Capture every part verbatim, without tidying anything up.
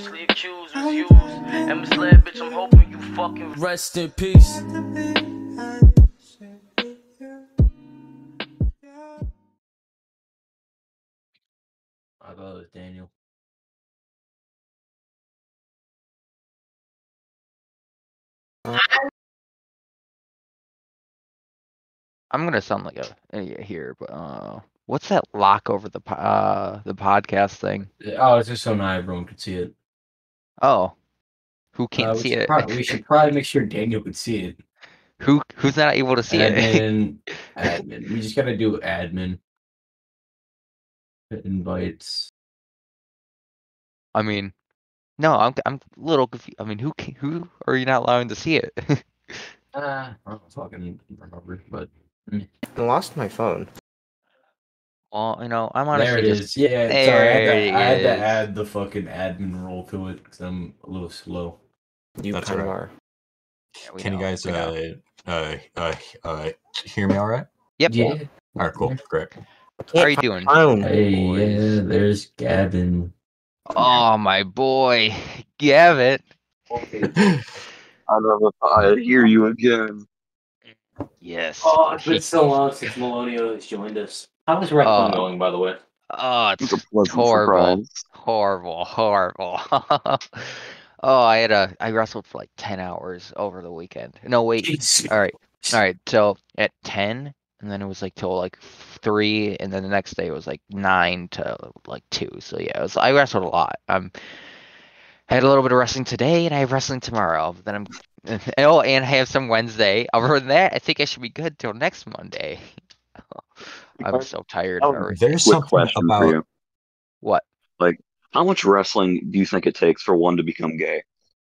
falsely accused, was used, and misled, bitch, I'm hoping you fucking rest in peace. I'll go with Daniel. I'm gonna sound like a idiot here, but uh, what's that lock over the po- uh the podcast thing? Oh, it's just so now everyone could see it. Oh, who can't Uh, we see should it? Probably, we should probably make sure Daniel could see it. Who who's not able to see it? Admin, admin. We just gotta do admin. Invites. I mean, no, I'm I'm a little confused. I mean, who can, who are you not allowing to see it? Uh, I don't fucking remember, but I lost my phone. Well, you know, I'm honestly there it just is. Yeah, there sorry, I had, to, it I had to is. add the fucking admin role to it because I'm a little slow. You That's kind of right. are. Yeah, we Can know, you guys we know. uh, uh, uh, uh, hear me all right? Yep. Yeah. All right, cool, great. I How are you can't doing? find my phone. Hey, boys? yeah, there's Gavin. Oh my boy, Gavin. I don't know if I hear you again. Yes. Oh, it's he- been so long since Melonio has joined us. How is wrestling Uh, going, by the way? Oh, It's it's a pleasant horrible, surprise. horrible, horrible. Oh, I had a I wrestled for like ten hours over the weekend. No, wait. Jeez. All right, all right. So at ten, and then it was like till like three, and then the next day it was like nine to like two. So yeah, it was, I wrestled a lot. Um, I had a little bit of wrestling today, and I have wrestling tomorrow. Then I'm oh, and I have some Wednesday. Other than that, I think I should be good till next Monday. I'm so tired of Oh, everything. There's Quick something question about for you. What? How much wrestling do you think it takes for one to become gay?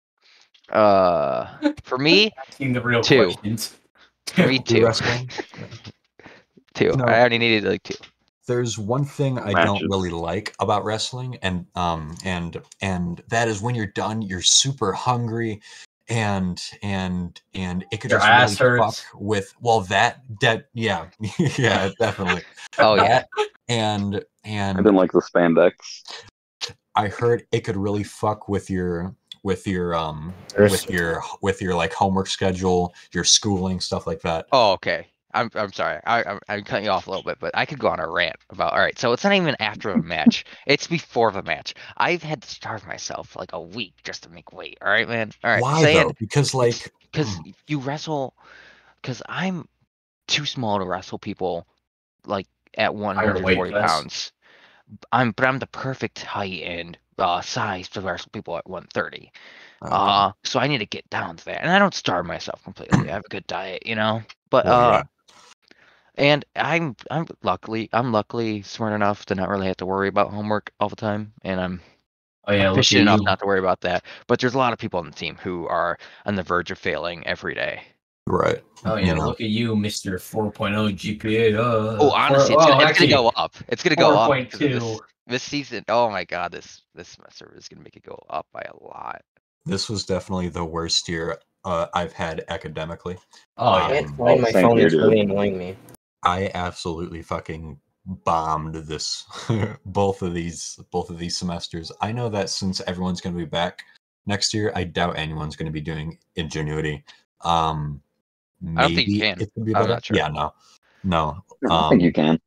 Uh, for me, Asking the real Two. questions. for me the two, wrestling. two. No. I only needed like two. There's one thing I Matches. don't really like about wrestling, and um and and that is when you're done, you're super hungry, and and and it could Your just ass really hurts. fuck with well that that yeah yeah definitely Oh yeah. that and I and didn't like the spandex. I heard it could really fuck with your with your um There's- with your with your like homework schedule, your schooling, stuff like that. Oh okay. I'm I'm sorry. I I'm, I'm cutting you off a little bit, but I could go on a rant about. All right, so it's not even after a match. It's before the match. I've had to starve myself for like a week just to make weight. All right, man. All right. Why saying, though? Because like because you wrestle. Because I'm too small to wrestle people like at one hundred forty weight class. pounds. I'm but I'm the perfect height and uh, size to wrestle people at one thirty. uh, Uh, so I need to get down to that, and I don't starve myself completely. I have a good diet, you know. But Well, uh, yeah. and I'm I'm luckily I'm luckily smart enough to not really have to worry about homework all the time, and I'm Oh yeah, look at efficient enough you. not to worry about that. But there's a lot of people on the team who are on the verge of failing every day. right. Oh yeah, you know. look at you, Mister four point oh G P A. Uh, Oh, honestly, four, it's, oh, gonna, it's actually, gonna go up. It's gonna go up four point because of this, two. this season. Oh my god, this this semester is gonna make it go up by a lot. This was definitely the worst year uh, I've had academically. Oh I yeah. can't find Oh, my same phone. here, It's dude. really annoying me. I absolutely fucking bombed this both of these both of these semesters. I know that since everyone's going to be back next year, I doubt anyone's going to be doing Ingenuity. Um, maybe I don't think you can. it could be I'm better. not sure. Yeah, no, no. I think Um, you can.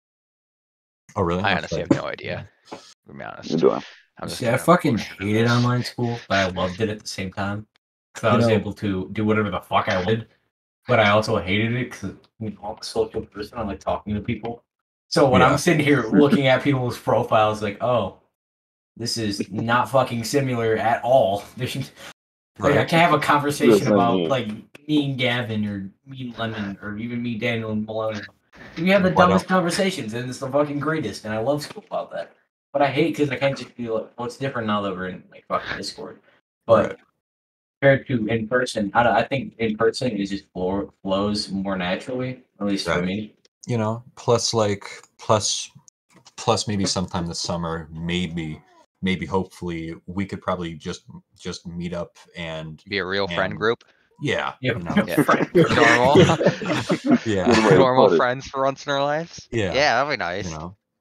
oh, really? I honestly Okay. have no idea. To be honest, You do it. I'm just See, I gonna fucking push through hated this. online school, but I loved it at the same time. Because I You was know- able to do whatever the fuck I wanted. But I also hated it because you know, I'm a social person. I like talking to people. So when Yeah. I'm sitting here looking at people's profiles, like, oh, this is not fucking similar at all. There's, like, I Right. can't have a conversation Yes, I about know. like me and Gavin or me and Lemon or even me, Daniel and Malone. We have the Why dumbest don't- conversations, and it's the fucking greatest. And I love school about that. But I hate because I can't just be like, well, it's different now that we're in like fucking Discord. But Right. compared to in person, I, don't- I think in person it just flow, flows more naturally, at least for Right. me. You know, plus like plus plus maybe sometime this summer, maybe maybe hopefully we could probably just just meet up and Be a real friend and- group. yeah, Yeah. you know, Yeah. Friend. Normal. yeah, Good way to Normal put it. friends for once in our lives. Yeah. Yeah, that'd be nice. you know,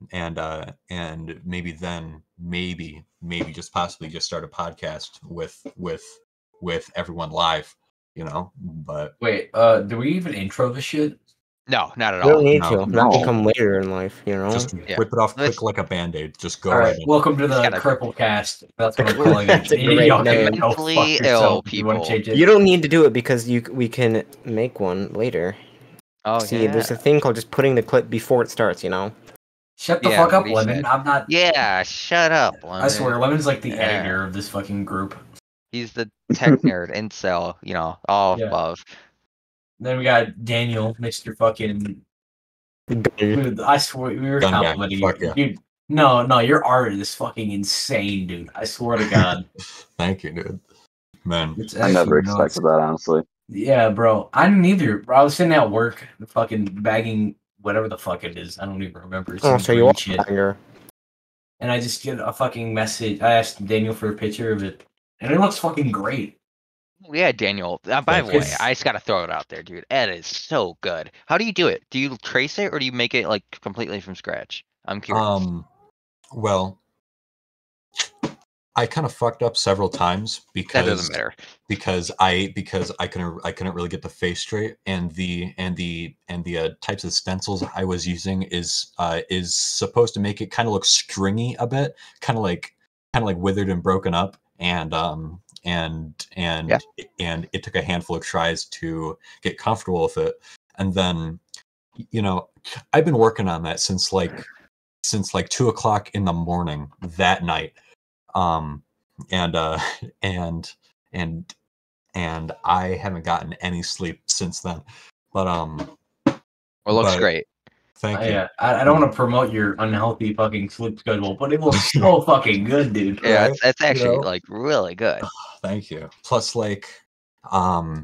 and uh, and maybe then maybe maybe just possibly just start a podcast with with with everyone live, you know. But Wait, uh, do we even intro the shit? No, not at You don't all. need No. to. That No. can come later in life, you know? just Yeah. whip it off Let's- quick like a band-aid. Just go All right right, in. welcome to It's the gotta- Cripple Cast. That's what I'm calling That's it. a great Y'all can name. go Mentally fuck yourself. ill You want to people. change it? You don't need to do it because you we can make one later. Oh See, yeah. there's a thing called just putting the clip before it starts, you know? Shut the Yeah, fuck up, what he Lemon. said. I'm not. Yeah, shut up, Lemon. I swear, Lemon's like the Yeah. editor of this fucking group. He's the tech nerd, incel, you know, all Yeah. above. Then we got Daniel, Mister Fucking. Gun. Dude, I swear we were Gun guy, complimenting fuck you. yeah. Dude, no, no, your art is fucking insane, dude. I swear to God. Thank you, dude. Man, It's I never actually nuts. expected that, honestly. Yeah, bro. I didn't either. Bro, I was sitting at work, fucking bagging whatever the fuck it is. I don't even remember. Oh, Some so you green are shit. a banger. And I just get a fucking message. I asked Daniel for a picture of it, and it looks fucking great. Yeah, Daniel. Uh, by the way, It's- I just gotta throw it out there, dude. Ed is so good. How do you do it? Do you trace it or do you make it like completely from scratch? I'm curious. um, well, I kind of fucked up several times that because doesn't matter. because I because I couldn't I couldn't really get the face straight, and the and the and the uh, types of stencils I was using is uh, is supposed to make it kind of look stringy a bit, kind of like kind of like withered and broken up, and um and and Yeah. and it took a handful of tries to get comfortable with it, and then you know I've been working on that since like since like two o'clock in the morning that night. Um, and uh, and and and I haven't gotten any sleep since then. But um, Well, looks but- great. thank Uh, you. yeah, I, I don't want to promote your unhealthy fucking sleep schedule, but it looks so fucking good, dude. Yeah, Right? it's, it's actually know? like really good. Thank you. Plus, like, um,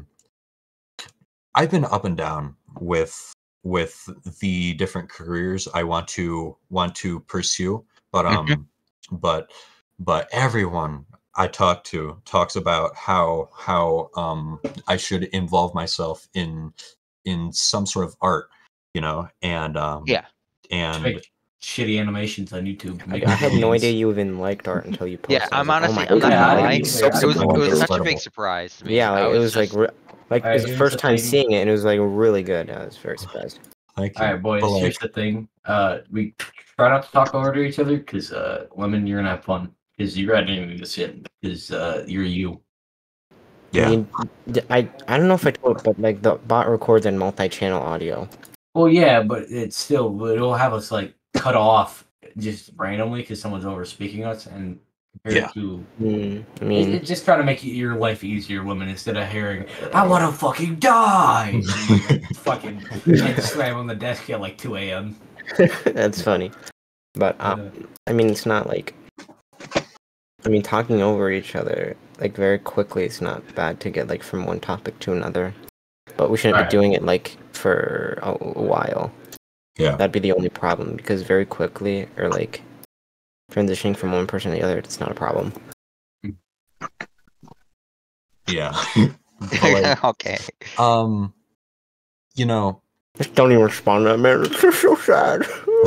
I've been up and down with with the different careers I want to want to pursue, but um, but but everyone I talk to talks about how how um I should involve myself in in some sort of art, you know, and um Yeah. and Make shitty animations on YouTube. I, Make I had no videos. idea you even liked art until you posted. Yeah, it. I I'm was like, oh honestly, my I'm not God. Yeah, I gonna lie. didn't It either. was, it was Incredible. such a big surprise to me. Yeah, like I it was like just- re- like it Alright, was the here's first the time thing. seeing it, and it was like really good. I was very surprised. thank you. All right, boys. But, like, Here's the thing. Uh, we try not to talk over to each other because uh, Lemon, you're gonna have fun because you're editing this shit because uh, you're you. yeah. I mean, d- I I don't know if I told, but like the bot records in multi-channel audio. Well, yeah, but it's still it'll have us like cut off just randomly because someone's over speaking us and compared Yeah. to Mm, I it, mean, it just trying to make your life easier, women, instead of hearing I want to fucking die. And, like, fucking and slam on the desk at like two a m. that's funny. But um, I mean, it's not like. I mean, talking over each other like very quickly is not bad to get like from one topic to another. But we shouldn't Alright. be doing it like for a, a while. Yeah. That'd be the only problem because very quickly or like transitioning from one person to the other, it's not a problem. Yeah. But, like, okay. um, you know, Just don't even respond to that, man. It's so sad.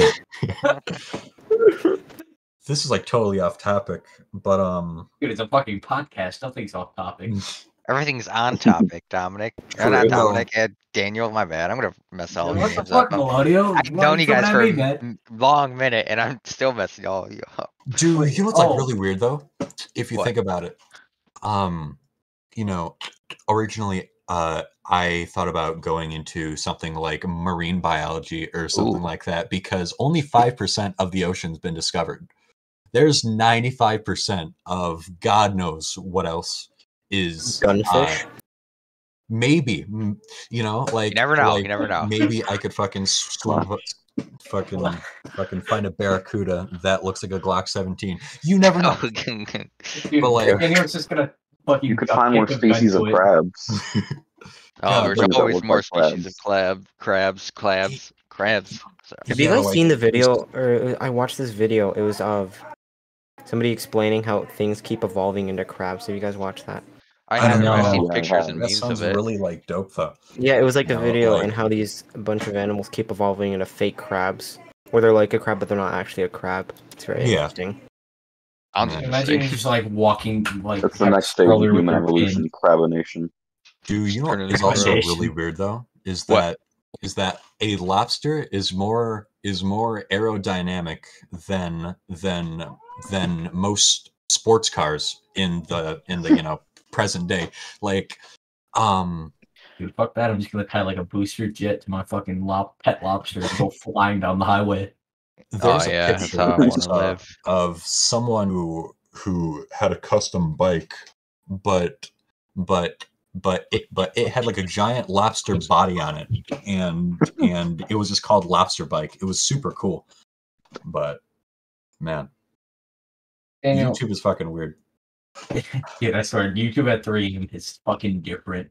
this is like totally off topic, but um, Dude, it's a fucking podcast. Nothing's off topic. Everything's on topic, Dominic. For Or not real. Dominic, and Daniel. My bad. I'm gonna mess all What these the names fuck, up. Melodio? I've Why known you you guys coming for at a me, man? m- long minute, and I'm still messing all of you up. dude, you know what's Oh. like really weird though, if you What? think about it. Um, you know, originally, uh, I thought about going into something like marine biology or something Ooh. like that because only five percent of the ocean's been discovered. There's ninety-five percent of God knows what else is Gunfish. uh, maybe, mm, you know, like never know, you like, never know. Maybe I could fucking swim, fucking, fucking find a barracuda that looks like a Glock seventeen. You never know. Dude, But, like- Daniel's just gonna fucking. You could duck find more kick a gun species to of it. crabs. oh, Yeah, there's things that always look more like species of crabs. crab, crabs, crabs, crabs. So, Have you Yeah, guys like, seen the just- video? Or I watched this video. It was of somebody explaining how things keep evolving into crabs. Have you guys watched that? I I haven't. know. I've seen Yeah, I pictures and That memes sounds of it. really like dope though. Yeah, it was like the No, video like- and how these a bunch of animals keep evolving into fake crabs. where they're like a crab, but they're not actually a crab. It's very Yeah. interesting. Sounds Yeah. Imagine interesting. you're just like walking like That's the have a next stage of stroller with human your evolution, kid. crabination. Dude, you know Turn what it is into also recommendation. really weird though? Is What? that is that a lobster is more is more aerodynamic than than than most sports cars in the in the you know present day. Like, um, Dude, fuck that. I'm just gonna tie like a booster jet to my fucking lob- pet lobster and go flying down the highway. there's Oh, a yeah, that's picture how I I wanna saw live. of someone who who had a custom bike, but but but it but it had like a giant lobster body on it, and and it was just called Lobster Bike. It was super cool, but man, Daniel, YouTube is fucking weird. yeah, I swear, YouTube at three is fucking different.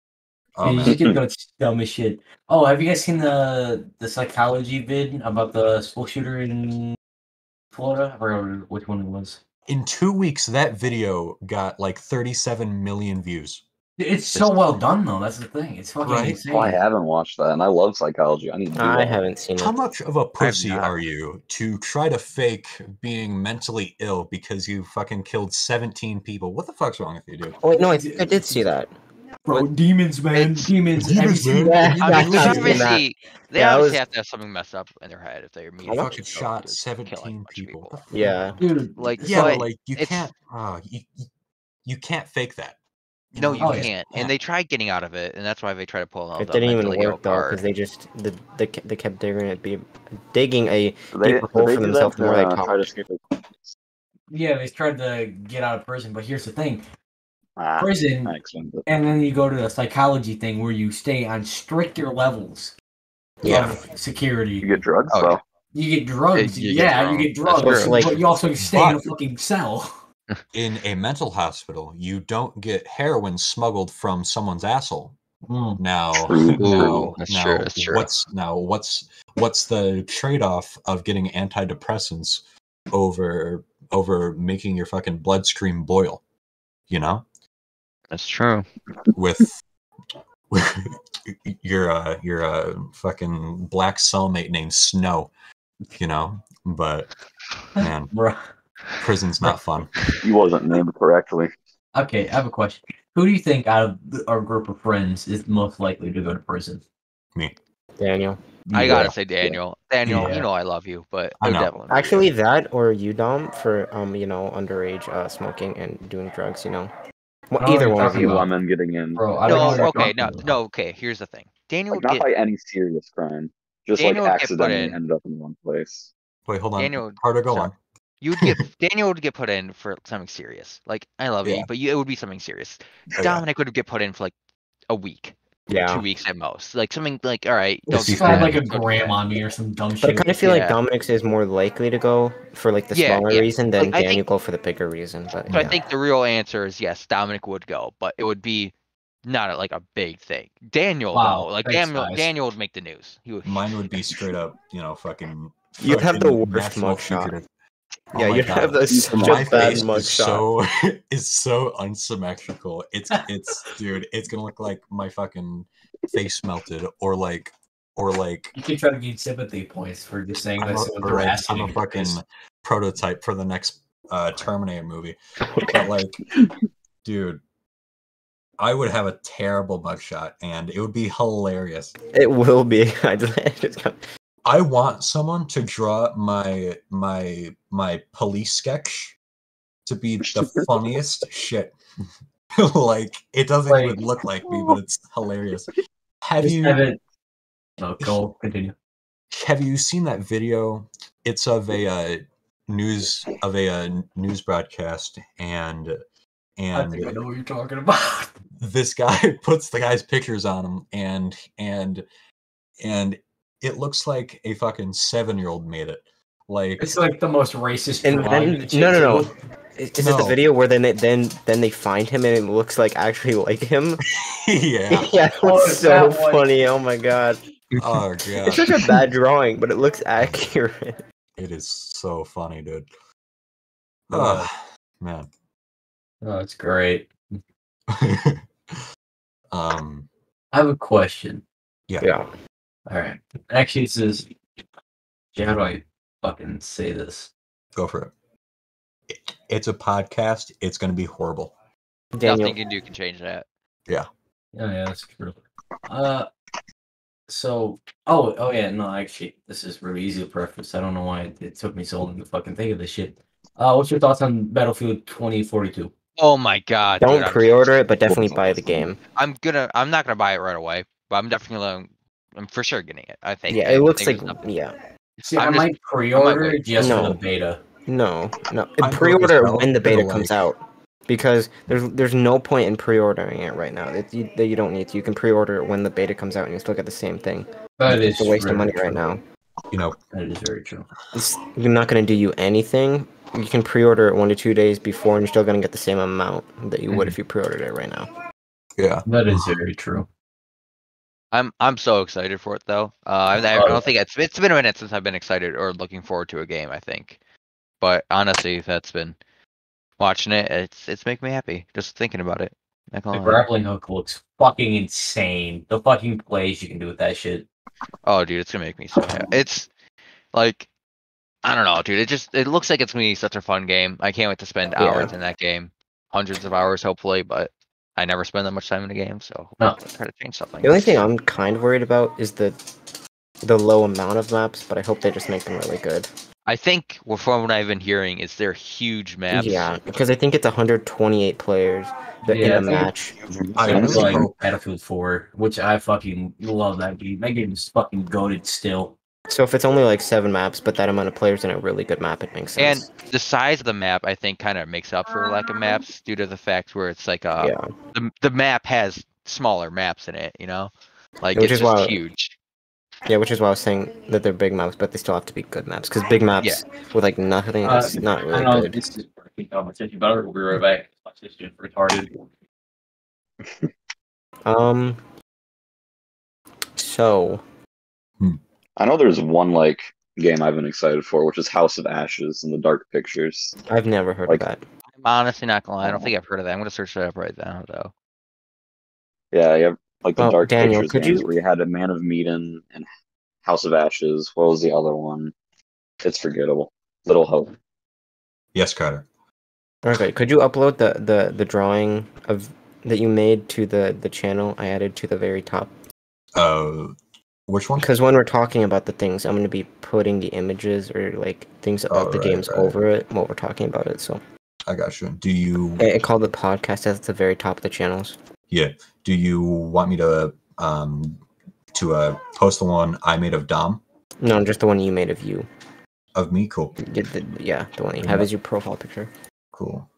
Oh you man, just get the dumbest shit. Oh, have you guys seen the the psychology vid about the school shooter in Florida? I forgot which one it was. in two weeks that video got like thirty-seven million views. It's so well done, though. That's the thing. It's fucking Right? insane. Oh, I haven't watched that, and I love psychology. I need to do I that. haven't seen How it. much of a pussy not. are you to try to fake being mentally ill because you fucking killed seventeen people? What the fuck's wrong with you, dude? Oh wait, no, I think I did see that. Bro, demons, man. It's- Demons. Demons, Have you seen- man. have I you mean, they I've seen- seen that. obviously, they Yeah, I obviously was- have to have something messed up in their head if they're You immediately fucking just shot going to seventeen kill like a bunch of people. people. What the fuck? Yeah. Dude, Like, Yeah, but but like you it's- can't. Uh, you, you you can't fake that. You No, know? you Oh, yeah. can't. And they tried getting out of it, and that's why they try to pull out It the didn't even mentally ill work though, card. because they just the, they they kept digging it, be digging a They, deeper hole they for do themselves that the more they to, uh, talk. try to escape it. yeah, they tried to get out of prison, but here's the thing: Ah, prison, I explained it. and then you go to the psychology thing where you stay on stricter levels Yeah. of security. You get drugs, Oh, though. yeah. You get drugs, You- you get yeah, drugs. you get That's drugs, true. but Like- you also stay in a But- fucking cell. In a mental hospital, you don't get heroin smuggled from someone's asshole. Now, True. now, Ooh, that's now, true, that's true. what's now what's what's the trade-off of getting antidepressants over over making your fucking bloodstream boil? You know, That's true. with with your uh your uh fucking black cellmate named Snow. You know, but man, Bro. prison's not fun. He wasn't named correctly. Okay, I have a question. Who do you think out of the- our group of friends is most likely to go to prison? Me. Daniel. I You. gotta say Daniel. Daniel, Yeah. you know I love you, but I it would know. definitely be Actually, you. that or you, Dom, for um, you know, underage uh, smoking and doing drugs. You know, well, Oh, either you're one of talking you. about- Lemon getting in. Bro, I don't know No, what you're okay, talking no, about. no, okay. Here's the thing. Daniel Like, would not get by any serious crime. Just Daniel like would get put accidentally in. ended up in one place. Wait, hold on. Daniel- Carter, go sorry. on. You'd get Daniel would get put in for something serious. Like I love Yeah. you, but you, it would be something serious. Oh, yeah. Dominic would get put in for like a week, Yeah. two weeks at most. Like something like all right, don't Just do slide that. like a don't do gram that. on me or some dumb But I shit. kind of feel Yeah. like Dominic's is more likely to go for like the Yeah, smaller yeah. reason than Like, I Daniel think- go for the bigger reason. But So I yeah. think the real answer is yes, Dominic would go, but it would be not a, like a big thing. Daniel Wow, though, like thanks, Daniel, guys. Daniel would make the news. He would. Mine would be straight up, you know, fucking. You'd have the fucking worst national mugshot. fugitive. Oh yeah, my you'd God. have the such My a bad face is mugshot. so is so unsymmetrical. It's it's dude. It's gonna look like my fucking face melted, or like or like You could try to get sympathy points for just saying I'm a, this with or their like, ass I'm a hitting fucking this. prototype for the next uh, Terminator movie. But like, dude, I would have a terrible mugshot, and it would be hilarious. It will be. I just, I just got- I want someone to draw my my my police sketch to be the funniest shit. Like it doesn't Like- even look like me, but it's hilarious. Have Just you have it. Oh, go continue. have you seen that video? It's of a uh, news of a uh, news broadcast, and I think I and know what you're talking about. this guy puts the guy's pictures on him, and and and it looks like a fucking seven year old made it. Like It's like the most racist. And drawing then of the no, no, no. chick, Is, is it the No. video where then they, then then they find him and it looks like actually like him? yeah. yeah, it Oh, looks it's so that one. funny. Oh my god, Oh it's god. such a bad drawing, but it looks accurate. It is so funny, dude. Yeah. Oh, man. Oh, it's great. um I have a question. Yeah. All right. Actually, it says, How do I fucking say this? Go for it. it it's a podcast. It's going to be horrible. Daniel, Nothing you can do can change that. Oh yeah, that's true. Uh, so oh oh yeah, no, actually, this is really easy to preface. I don't know why it, it took me so long to fucking think of this shit. Uh, what's your thoughts on Battlefield twenty forty-two? Oh my god. don't dude, I'm- pre-order it, but definitely buy the game. I'm gonna. I'm not gonna buy it right away, but I'm definitely. um, I'm for sure getting it. I think. Yeah, I it looks think like there's yeah. See, I'm I just- might pre-order wait. it just No. for the beta. No, no. I'm Pre-order going it to when the sell it beta for, comes like- out, because there's there's no point in pre-ordering it right now. It, you, that you don't need to. You can pre-order it when the beta comes out, and you still get the same thing. That It's is a waste of very money true. right now. You know, That is very true. It's not going to do you anything. You can pre-order it one to two days before, and you're still going to get the same amount that you would Mhm. if you pre-ordered it right now. yeah. That is very true. I'm I'm so excited for it though. Uh, I, I Oh, don't think it's it's been a minute since I've been excited or looking forward to a game. I think, but honestly, that's been watching it. It's it's making me happy just thinking about it. Not The gonna lie. grappling hook looks fucking insane. The fucking plays you can do with that shit. Oh, dude, it's gonna make me so happy. It's like I don't know, dude. It just it looks like it's gonna be such a fun game. I can't wait to spend Yeah. hours in that game, hundreds of hours hopefully. But I never spend that much time in a game, so No. I'll try to change something. The only thing I'm kind of worried about is the the low amount of maps, but I hope they just make them really good. I think well, from what I've been hearing, is they're huge maps. Yeah, because I think it's one hundred twenty-eight players that Yeah, in I a think- match. I Sounds really like hope- Battlefield four, which I fucking love that game. That game is fucking goated still. So if it's only like seven maps, but that amount of players in a really good map, it makes And sense. the size of the map, I think, kind of makes up for lack of maps due to the fact where it's like uh yeah, the the map has smaller maps in it. You know, like Yeah, which it's is just why- huge. yeah, which is why I was saying that they're big maps, but they still have to be good maps. Because big maps with like nothing, Uh, it's not I really know good. this is a freaking conversation, but we'll be right back. This is retarded. Um. So I know there's one like game I've been excited for, which is House of Ashes and the Dark Pictures. I've never heard Like- of that. I'm honestly not gonna lie. I don't think I've heard of that. I'm gonna search that up right now though. Yeah, you have like the Well, Dark Daniel, Pictures could games you- where you had a Man of Medan and House of Ashes. What was the other one? It's forgettable. Little Hope. Yes, Carter. Okay, could you upload the, the, the drawing of that you made to the, the channel I added to the very top? Uh, which one? Because when we're talking about the things, I'm going to be putting the images or like things about Oh, the right, games right. over it while we're talking about it. So I got you. Do you? I, I call the podcast at the very top of the channels. Yeah. Do you want me to um to uh post the one I made of Dom No, just the one you made of you. of me? Cool. Yeah, the, yeah, the one you have as your profile picture. Cool.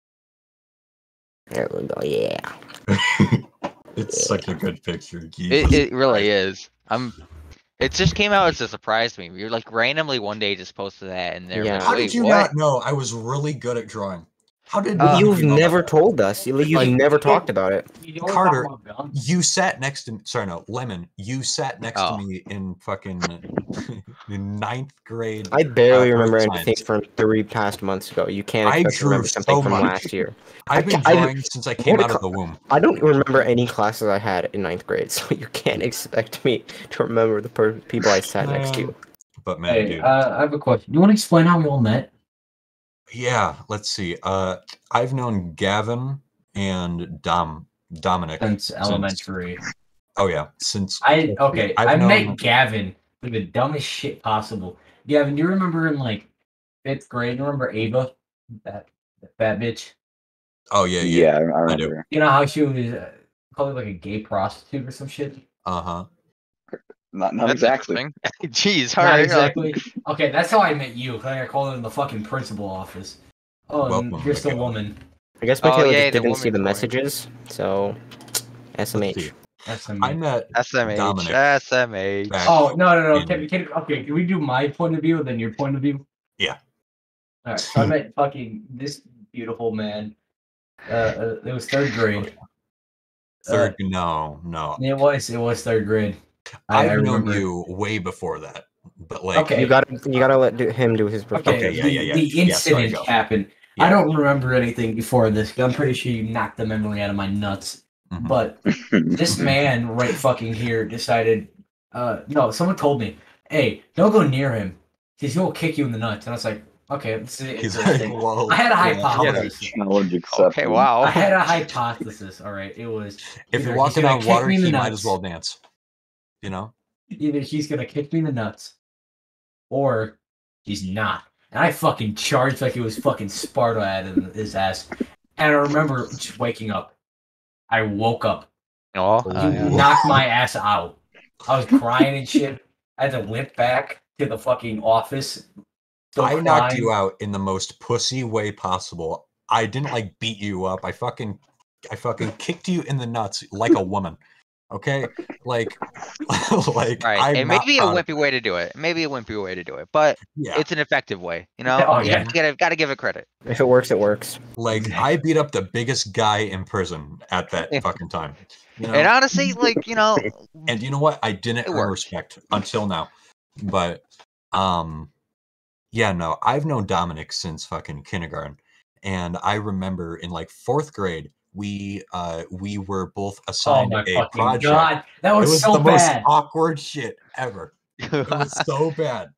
There we go. Yeah. It's such a good picture. It Jesus it really Christ. is. I'm. It just came out as a surprise to me. You're like randomly one day just posted that and they're Yeah. like, How wait, did you what? not know I was really good at drawing? How did Uh, You've you know never that? told us. You- You've Like, never it- talked about it. Carter, You sat next to me. Sorry, no, Lemon. You sat next Oh. to me in fucking in ninth grade. I barely uh, remember earth anything science. from three past months ago. You can't I expect to drew remember something so from much. last year. I've been I- I- drawing since I came what out a of the womb. I don't remember any classes I had in ninth grade, so you can't expect me to remember the per- people I sat next to. But man, Hey, dude. uh, I have a question. You want to explain how we all met? Yeah, let's see. Uh, I've known Gavin and Dom Dominic Since elementary. Oh yeah, since I okay. I've I known- met Gavin with the dumbest shit possible. Gavin, do you remember in like fifth grade? You remember Ava, that, that fat bitch? Oh yeah, yeah. Yeah, I, I I do. remember. You know how she was uh, probably like a gay prostitute or some shit. Uh huh. Not, not That's exactly. interesting. Jeez, Not alright. exactly. Okay, that's how I met you. 'Cause I got called in the fucking principal office. Oh, Welcome, and here's the Miguel. woman. I guess Oh, Michaela yay, just the didn't see the woman's going. messages, so S M Let's H. see. That's the I met S M H. Dominic. S M H. back- Oh no no no! in- Can, can, okay, can we do my point of view and then your point of view? Yeah. All right. So I met fucking this beautiful man. Uh, uh it was third grade. Third, no, no. Uh, it was it was third grade. I, I've I known remember. you way before that, but like, Okay. You gotta you gotta let do, him do his Okay, performance. Okay, yeah, the, yeah, yeah. the Yeah, sorry, incident go. happened. Yeah. I don't remember anything before this. 'Cause I'm pretty sure you knocked the memory out of my nuts. Mhm. But this man right fucking here decided. Uh, no, someone told me, "Hey, don't go near him." he's gonna kick you in the nuts, and I was like, okay, this is He's interesting. like, well, I had a yeah, hypothesis. Challenge accepted. Okay, wow. I had a hypothesis. All right, it was If either you're he's walking gonna on kick water, me in the he might nuts, as well dance. You know? either he's gonna kick me in the nuts, or he's not. And I fucking charged like it was fucking Sparta at his ass. And I remember just waking up. I woke up. Oh, He uh, yeah. knocked my ass out. I was crying and shit. I had to limp back to the fucking office. Still I knocked crying. you out in the most pussy way possible. I didn't like beat you up. I fucking I fucking kicked you in the nuts like a woman. Okay? Like like Right, I'm and not maybe a proud of- wimpy way to do it. Maybe a wimpy way to do it, but Yeah. it's an effective way. You know, Oh, you yeah. gotta, gotta, gotta give it credit. If it works, it works. Like I beat up the biggest guy in prison at that fucking time. You know? And honestly, like you know, And you know what? I didn't It earn worked. respect until now. But um yeah, no, I've known Dominic since fucking kindergarten. And I remember in like fourth grade, we uh we were both Oh assigned my a fucking project. god. That It was, was so the most bad. awkward shit ever. It was so bad.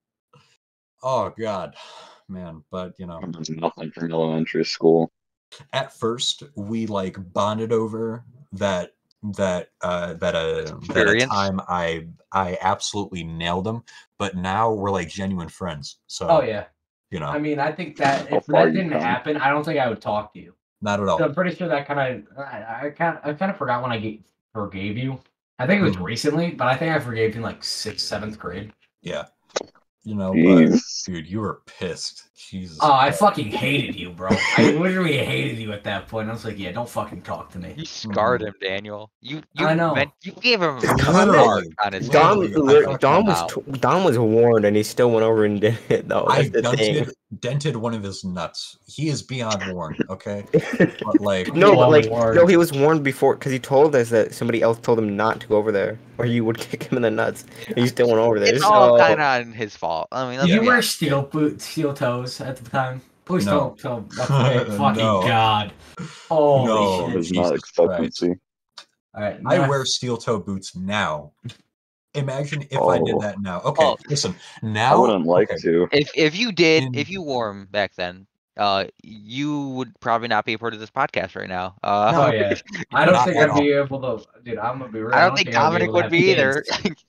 Oh god. Man, but you know, There's nothing from elementary school. at first we like bonded over that that uh that uh that a Experience? time I I absolutely nailed him, but now we're like genuine friends. So Oh yeah. you know, I mean, I think that How if far that you didn't come. happen, I don't think I would talk to you. not at So all. I'm pretty sure that kind of I, I kind I kind of forgot when I gave, forgave you. I think it was Mhm. recently, but I think I forgave you in like sixth, seventh grade. Yeah. You know, but Jeez. dude, you were pissed. Jesus. Oh, I Christ. fucking hated you, bro. I literally hated you at that point. I was like, yeah, don't fucking talk to me. You scarred him, Daniel. You, you I know. meant you gave him a Literally. mark on his Dom, Literally, name. I li- Dom was Wow. t- Dom was warned, and he still went over and did it. Though I that's the thing. dented, dented one of his nuts. He is beyond warned, okay? But like, No, but Well, like, warned. no, he was warned before because he told us that somebody else told him not to go over there, or you would kick him in the nuts. And you still went over there. It's all so- kind of his fault. I mean, let's Did be you wear honest. steel boot, steel toes at the time? Please No. don't tell. Okay, fucking No. god. Holy No. shit. There's not Jesus expectancy. All right, I now- wear steel toe boots now. Imagine if I did Oh. that now. Okay, Oh. listen. I Now, wouldn't like okay, to. If if you did, In- if you wore him back then, uh, you would probably not be a part of this podcast right now. Uh, Oh yeah. I don't Not think at I'd be able to. Dude, I'm gonna be real. I don't think I'd be Dominic able to would have be either. kids.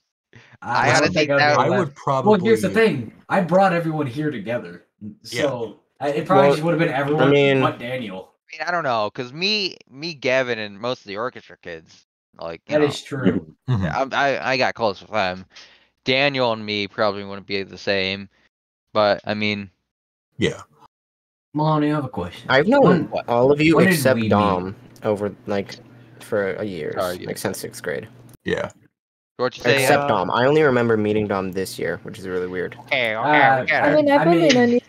I I, gotta don't think think I'd be that- able I to would have- probably. Well, here's the thing. I brought everyone here together, so I it probably Well, just would have been everyone mean- but Daniel. I mean, I don't know, cause me, me, Gavin, and most of the orchestra kids, like you That know, is true. Mhm. I, I I got close with them. Daniel and me probably wouldn't be the same, but I mean, Yeah. Maloney, I have a question. I've known When- all of you when did except we Dom over like for a year, Sorry, yeah. like since sixth grade. Yeah. what you say? Except uh, Dom. I only remember meeting Dom this year, which is really weird. Okay, okay, Uh, we get I it. mean, I've I only mean- known you.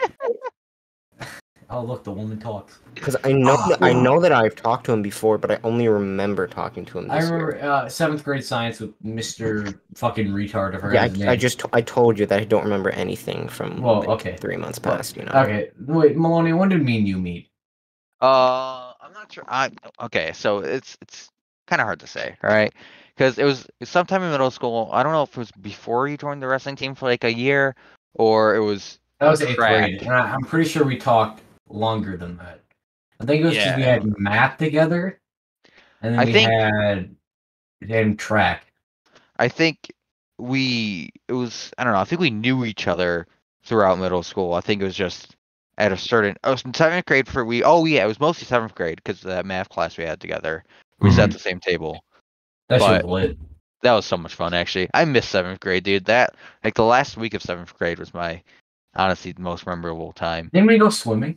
Oh, look, the woman talks. Because I know Ah. that, I know that I've talked to him before, but I only remember talking to him this I year. remember uh, seventh grade science with Mister fucking retard. I forgot Yeah, his name. I, I just I told you that I don't remember anything from Well, like, okay. three months Well, past. You know. Okay, wait, Maloney, when did me and you meet? Uh, I'm not sure. I okay, so it's it's kind of hard to say, right? Because it was sometime in middle school. I don't know if it was before you joined the wrestling team for like a year, or it was. That was eighth Track. grade, and I, I'm pretty sure we talked longer than that. I think it was because we Yeah. had math together, and then I we think- had and track. I think we it was I don't know. I think we knew each other throughout middle school. I think it was just at a certain oh in seventh grade for we oh yeah it was mostly seventh grade because of that math class we had together. We sat at the same table. That shit But- was lit. That was so much fun actually. I missed seventh grade, dude. That like the last week of seventh grade was my honestly the most memorable time. Didn't we go swimming?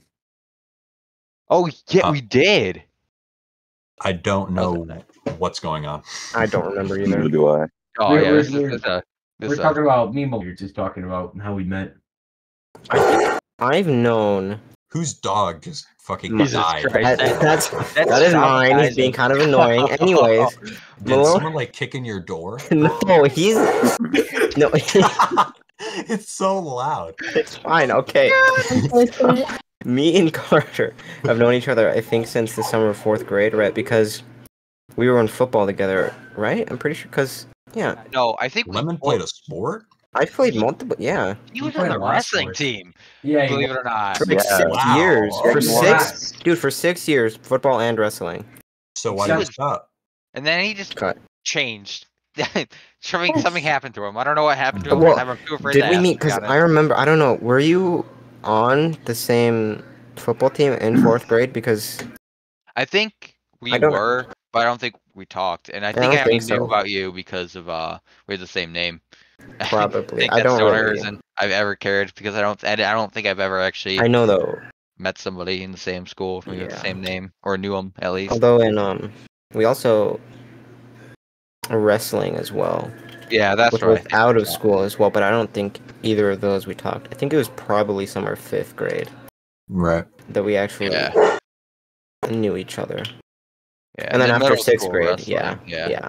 Oh yeah, Uh, we did. I don't That was know what's going on. I don't remember Neither either. do I. Oh We're- yeah, we're- this is, we're- this is a this We're is a- talking about me and Mo- We're just talking about how we met. I think I've known. Whose dog just fucking Jesus died? Christ. That, that's That's that is mine. He's traumatizing. being kind of annoying. Anyways, Did Malone- someone like kick in your door? no, he's no. It's so loud. It's fine. Okay. Me and Carter have known each other, I think, since the summer of fourth grade, right? Because we were in football together, right? I'm pretty sure. Cause yeah, No, I think we Lemon both- played a sport? I played multiple. Yeah, He You was played on a the lot of wrestling sports. team. Yeah, Believe it or not. for like Yeah. six Wow. years. For Yeah. six, dude, for six years, football and wrestling. So why He did you was- stop? And then he just Cut. changed. something something happened to him. I don't know what happened to him. Well, I'm too afraid Did to we ask, meet? to be Because honest. I remember. I don't know. Were you on the same football team in fourth grade? Because I think we I don't- were, but I don't think we talked. And I I think don't I only think knew so. about you because of uh, we had the same name. Probably. think I that's don't the only really- reason I've ever cared because I don't. I don't think I've ever actually I know though. met somebody in the same school with Yeah. the same name or knew them at least. Although in um, we also wrestling as well, Yeah, that's which what I was think out we of talked. school as well. But I don't think either of those we talked. I think it was probably somewhere fifth grade Right. that we actually Yeah. knew each other. Yeah, And then then after middle sixth school grade, wrestling, yeah, yeah, yeah.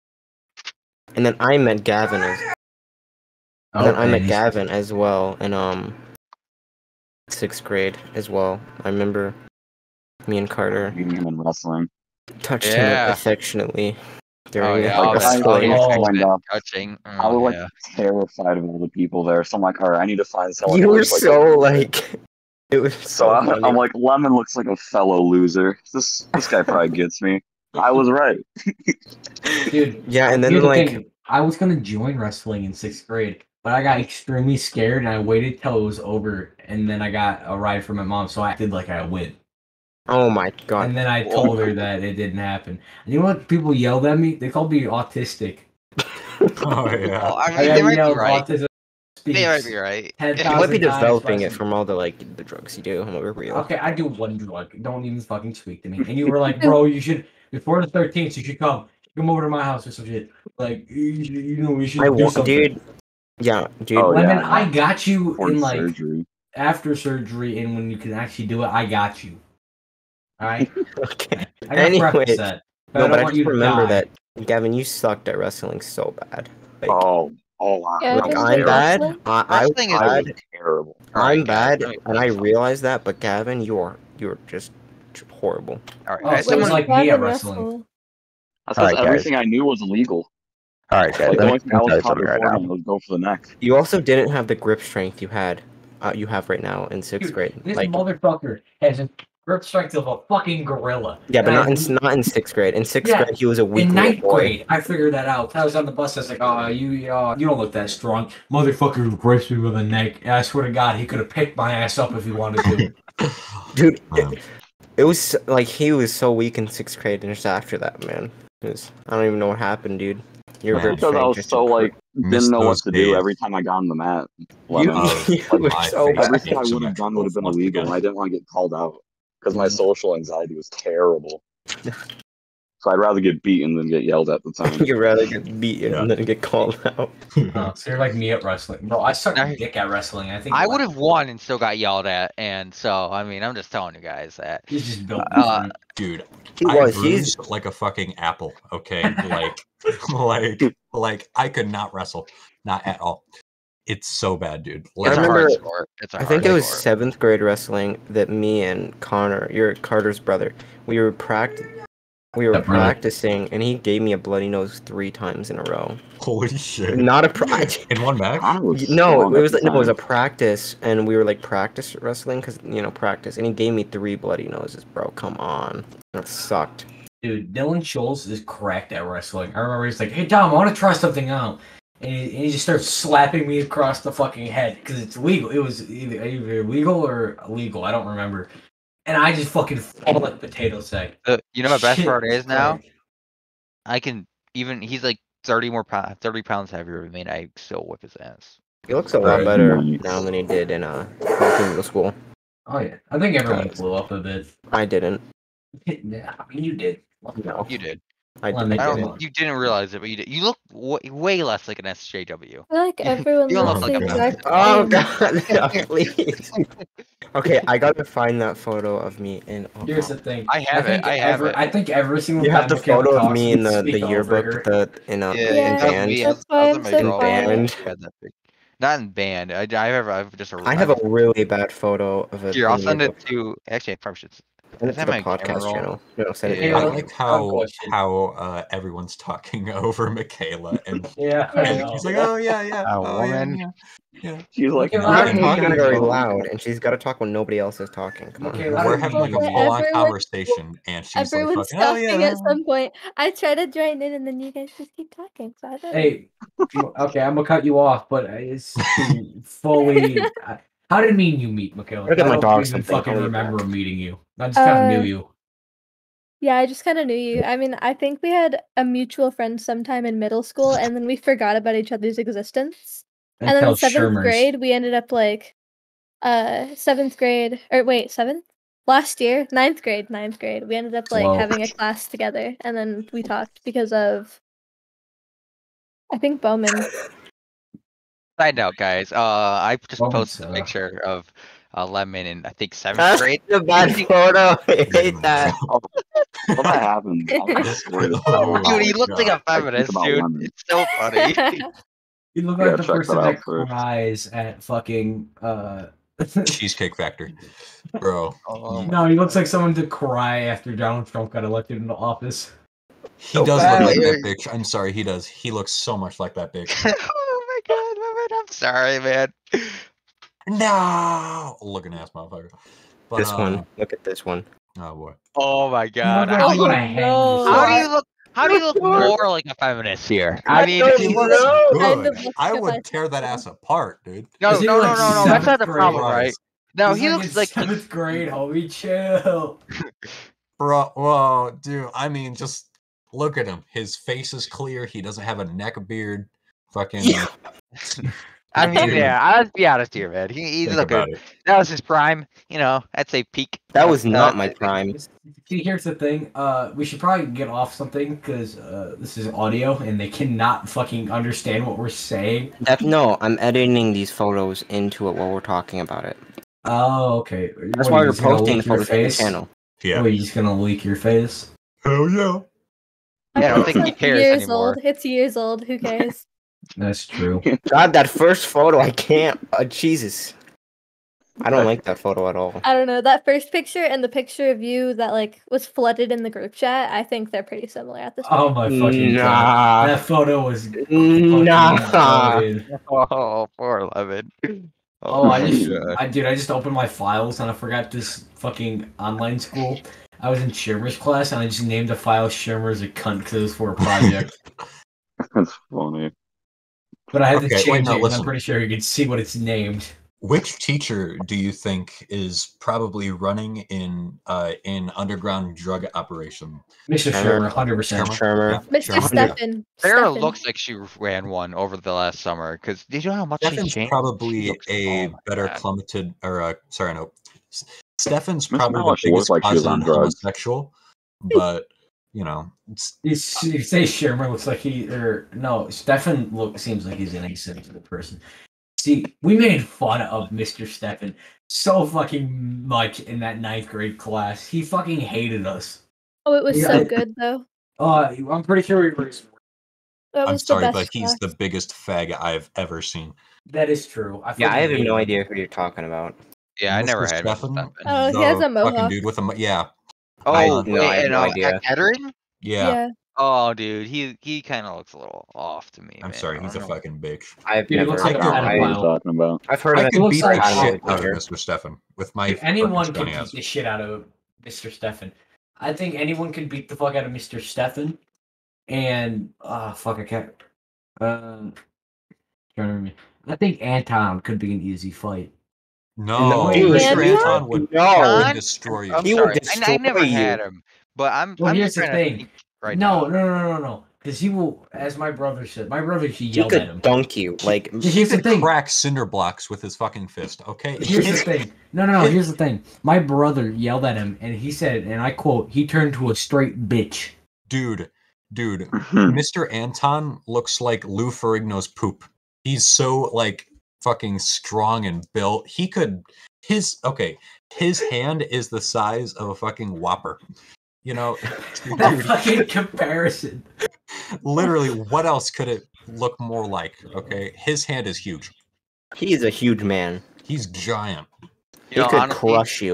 And then I met Gavin as Oh, and then I met and he's- Gavin as well in um sixth grade as well. I remember me and Carter Meeting him in wrestling. touched Yeah. him affectionately Oh during yeah, the all Like, that, I- all wrestling. the Oh, affectionate and, uh, touching. I Oh, was like yeah. terrified of all the people there. So I'm like, all right, I need to find someone. You who were looks like so a- like it was So so I'm, funny. I'm like, Lemon looks like a fellow loser. This this guy probably gets me. I was right. Dude, Yeah, and then here's the like thing, I was gonna join wrestling in sixth grade, but I got extremely scared and I waited till it was over, and then I got a ride from my mom, so I acted like I would. oh my god. And then I told her that it didn't happen. And you know what? People yelled at me. They called me autistic. Oh yeah. Well, I I mean, got they might be yelled right. autism. They might speaks be right. ten You might be thousand times developing by it some- from all the like the drugs you do. I'm gonna be real. Okay, I do one drug. Don't even fucking speak to me. And you were like, bro, you should before the thirteenth, you should come. Come over to my house or some shit. Like you, should- you know, we should I do want, something. dude. Yeah, dude. Oh, Lemon, yeah, I got you For in like surgery. after surgery, and when you can actually do it, I got you. All right. Okay. I got Anyways, preface that. But No, I but don't I want just you to remember die. that Gavin, you sucked at wrestling so bad. Like, Oh, oh wow. Yeah, like Gavin, I'm did bad. wrestling? I, I, Wrestling is I was bad. terrible. Alright, I'm guys, bad, let me and tell I you something. realize that. But Gavin, you are you are just horrible. All right, Oh, as so it's someone, like me at wrestling. That's All because right, guys. everything I knew was illegal. All right, Like the only thing I was taught beforehand was go for the neck. You also didn't have the grip strength you had, uh, you have right now in sixth Dude, grade. This Like, motherfucker has a grip strength of a fucking gorilla. yeah, but And not I- in not in sixth grade. In sixth Yeah, grade, he was a weak In little ninth boy. grade, I figured that out. I was on the bus. I was like, "Oh, you, uh, you don't look that strong, motherfucker." Gripes me with a neck. And I swear to God, he could have picked my ass up if he wanted to. Dude, Wow. it, it was like he was so weak in sixth grade, and just after that, man, it was, I don't even know what happened, dude. Your Man. grip Because I strength was just so like improved. didn't know what those to do days. every time I got on the mat. You, Lemon. Oh, you like were my so face. bad. Everything I Symmetrical would have done would have been once illegal, again. and I didn't want to get called out because my Mhm. social anxiety was terrible. So I'd rather get beaten than get yelled at the time. You'd rather get beaten Yeah. than get called out. Uh, so you're like me at wrestling, bro. I sucked I- dick at wrestling. I think I like, would have won and still got yelled at, and so I mean, I'm just telling you guys that. He's just built Uh, different. Dude, He I was. He's bruised like a fucking apple. Okay, like, like, like I could not wrestle, not at all. It's so bad, dude. It's Like, a remember- hard sport. It's a I hard think it was sport. seventh grade wrestling that me and Connor, your Carter's brother, we were pract we were Yeah, brother. practicing, and he gave me a bloody nose three times in a row. holy shit! Not a practice. In one match? I was No, strong it at was the like, no, it was a time. practice, and we were like practice wrestling because you know practice, and he gave me three bloody noses, bro. Come on, that sucked. Dude, Dylan Schultz is cracked at wrestling. I remember he's like, "Hey Tom, I want to try something out," and he, and he just starts slapping me across the fucking head because it's legal. It was either, either legal or illegal. I don't remember. And I just fucking fall like potato sack. The- you know, my best Shit part is now Christ. I can even. He's like thirty more pounds, thirty pounds heavier than me, and I still whip his ass. He looks a lot Right. better Nice. now than he did in uh fucking middle school. Oh yeah, I think everyone Guys. blew up a bit. I didn't. Yeah, I mean you did. No, You did. I Well, didn't. I I don't. didn't. think You didn't realize it, but you did. You look w- way less like an S J W. I feel like everyone You don't looks look the like that. exact Oh same. god, no, please. Okay, I gotta find that photo of me in. Oh, Here's God. the thing. I have think it, I have every, it. I think every single You time have the Michaela photo of talks, me in we the, speak the over yearbook, her. the in a Yeah, Yeah, in that was band. me. that's I why was I'm in so my in quiet. band. I had that big- Not in band. I, I have, I have just a. I have a really bad photo of it. Here, I'll in send it yearbook. to. Actually, I probably should. Send it to that the my camera podcast roll? channel. No, send it Yeah. to I Yeah. me. like Dumb how question. how uh, everyone's talking over Michaela, and Yeah, I Yeah. know. she's like, "Oh yeah, yeah, A oh woman. yeah, yeah, yeah." She's like, Okay, We're well, "I how not do hate you talking meet you." very me? loud, and she's got to talk when nobody else is talking. Come on. Okay, well, how We're do you having like meet a me? full on Everyone- conversation, and she's like, Everyone's fucking, "Oh talking yeah." at some point. I try to join in, and then you guys just keep talking. So I don't know. Hey, okay, I'm gonna cut you off, but it's to fully. I- How did me and you meet, Michaela? Look at I my don't dog even something. fucking I'll leave remember that. meeting you. I just kind of Uh, knew you. Yeah, I just kind of knew you. I mean, I think we had a mutual friend sometime in middle school, and then we forgot about each other's existence. And then Until in seventh Shermer's. grade, we ended up like, uh, seventh grade, or wait, seventh? Last year, ninth grade, ninth grade, we ended up like Whoa. having a class together, and then we talked because of, I think Bowman. Side note, guys. Uh, I just Bowman posted a sucks. picture of uh, Lemon in I think seventh That's grade. a bad photo. I hate that. Oh, well, that happens. I swear to Oh, God. Dude, he looks like a I think feminist, about dude. women. It's so funny. You look I like gotta the check person that that out first. cries at fucking. Uh... Cheesecake Factory, bro. Oh he- my no, he looks like someone to cry after Donald Trump got elected into office. He So does bad. look like that bitch. I'm sorry, he does. He looks so much like that bitch. oh my god, Lemon, I'm sorry, man. No, looking ass motherfucker. But, This uh, one. Look at this one. Oh boy. Oh my You god. look like How, you Oh, wanna hang no. yourself. how do you look? How do you look What? more like a feminist here? I I mean, don't he know. looks Kind Good. of looks I like a would tear that bisexual. ass apart, dude. no, Is he no, no, like no, no. That's not the seventh problem, grade? right? No, He's he like looks in like he- seventh grade, homie. Chill. Bro, whoa, dude. I mean, just look at him. His face is clear. He doesn't have a neck beard. Fucking. Yeah. I mean, Dude. yeah. Let's be honest here, man. He, he's Think looking. about it. That was his prime. You know, I'd say peak. That was Uh, not my prime. See, here's the thing. Uh, we should probably get off something because uh, this is audio and they cannot fucking understand what we're saying. That, no, I'm editing these photos into it while we're talking about it. Oh, okay. That's What, why you we're just gonna posting the leak your photos on the face? channel. Yeah. What, you just gonna leak your face? Hell yeah. Yeah, I don't think he It's cares years anymore. old. It's years old. Who cares? That's true. God, that first photo, I can't. Uh, Jesus. I don't like that photo at all. I don't know. That first picture and the picture of you that like was flooded in the group chat. I think they're pretty similar at this point. Oh my fucking Nah. god. That photo was fucking Nah. goated. Oh, poor Lemon. Oh, I just, yeah. I dude, I just opened my files and I forgot this fucking online school. I was in Shermer's class and I just named the file Shermer as a cunt because it was for a project. That's funny. But I had Okay, to wait, change no, it, and listen. I'm pretty sure you can see what it's named. Which teacher do you think is probably running in uh in underground drug operation? Mister Shermer. Shermer, one hundred percent. Shermer? Shermer. Mister Sure. Stefan. Sarah Stefan. looks like she ran one over the last summer. Because did you know how much she's Stefan's changed? She probably looks- a oh my better God. climate or uh, sorry no. S- Stefan's Miss probably the Malish biggest looked like she was closeted on drugs. homosexual, but you know, it's, You, s- you say Shermer looks like he, or no, Stefan look seems like he's an asexual person. See, we made fun of Mister Stefan so fucking much in that ninth grade class. He fucking hated us. Oh, it was Yeah. so good though. Uh, I'm pretty sure we were. That I'm was the sorry, best but he's class. the biggest fag I've ever seen. That is true. I Yeah, I fucking have hated no him. idea who you're talking about. Yeah, I never Mister had Mister Stefan, Stefan. Oh, he has the a mohawk. fucking dude with a mo- yeah, Oh, I- Uh, no, I wait, have and no uh, idea. Kettering? yeah. Yeah. Oh, dude, he he kind of looks a little off to me. I'm man. sorry, I he's a don't know. fucking bitch. I've Dude, he never looks I like don't a know what you're pedophile. talking about. I've heard I of He could looks beat like- the I don't shit know out of either. Mister Stefan with my If anyone fucking could stony beat ass. the shit out of Mister Stefan, I think anyone could beat the fuck out of Mister Stefan. And uh fuck, I can't. Uh, trying to remember. I think Anton could be an easy fight. No, Dude, Mister Anton? Anton would No. John? destroy you. I'm He would sorry. I, I never destroy you. had him, but I'm. Well, I'm here's just the trying to thing. think right no, now. no, no, no, no, because he will, as my brother said. My brother he He yelled at him. could dunk you. Like, Here's He the could thing. crack cinder blocks with his fucking fist. Okay. Here's the thing. No, no, no. Here's the thing. My brother yelled at him, and he said, and I quote, "He turned to a straight bitch." Dude, dude, Hmm. Mister Anton looks like Lou Ferrigno's poop. He's so like fucking strong and built. He could his okay. His hand is the size of a fucking Whopper. You know, That dude, fucking comparison. literally, what else could it look more like? Okay, his hand is huge. he is a huge man. He's giant. You He know, could honestly, crush you.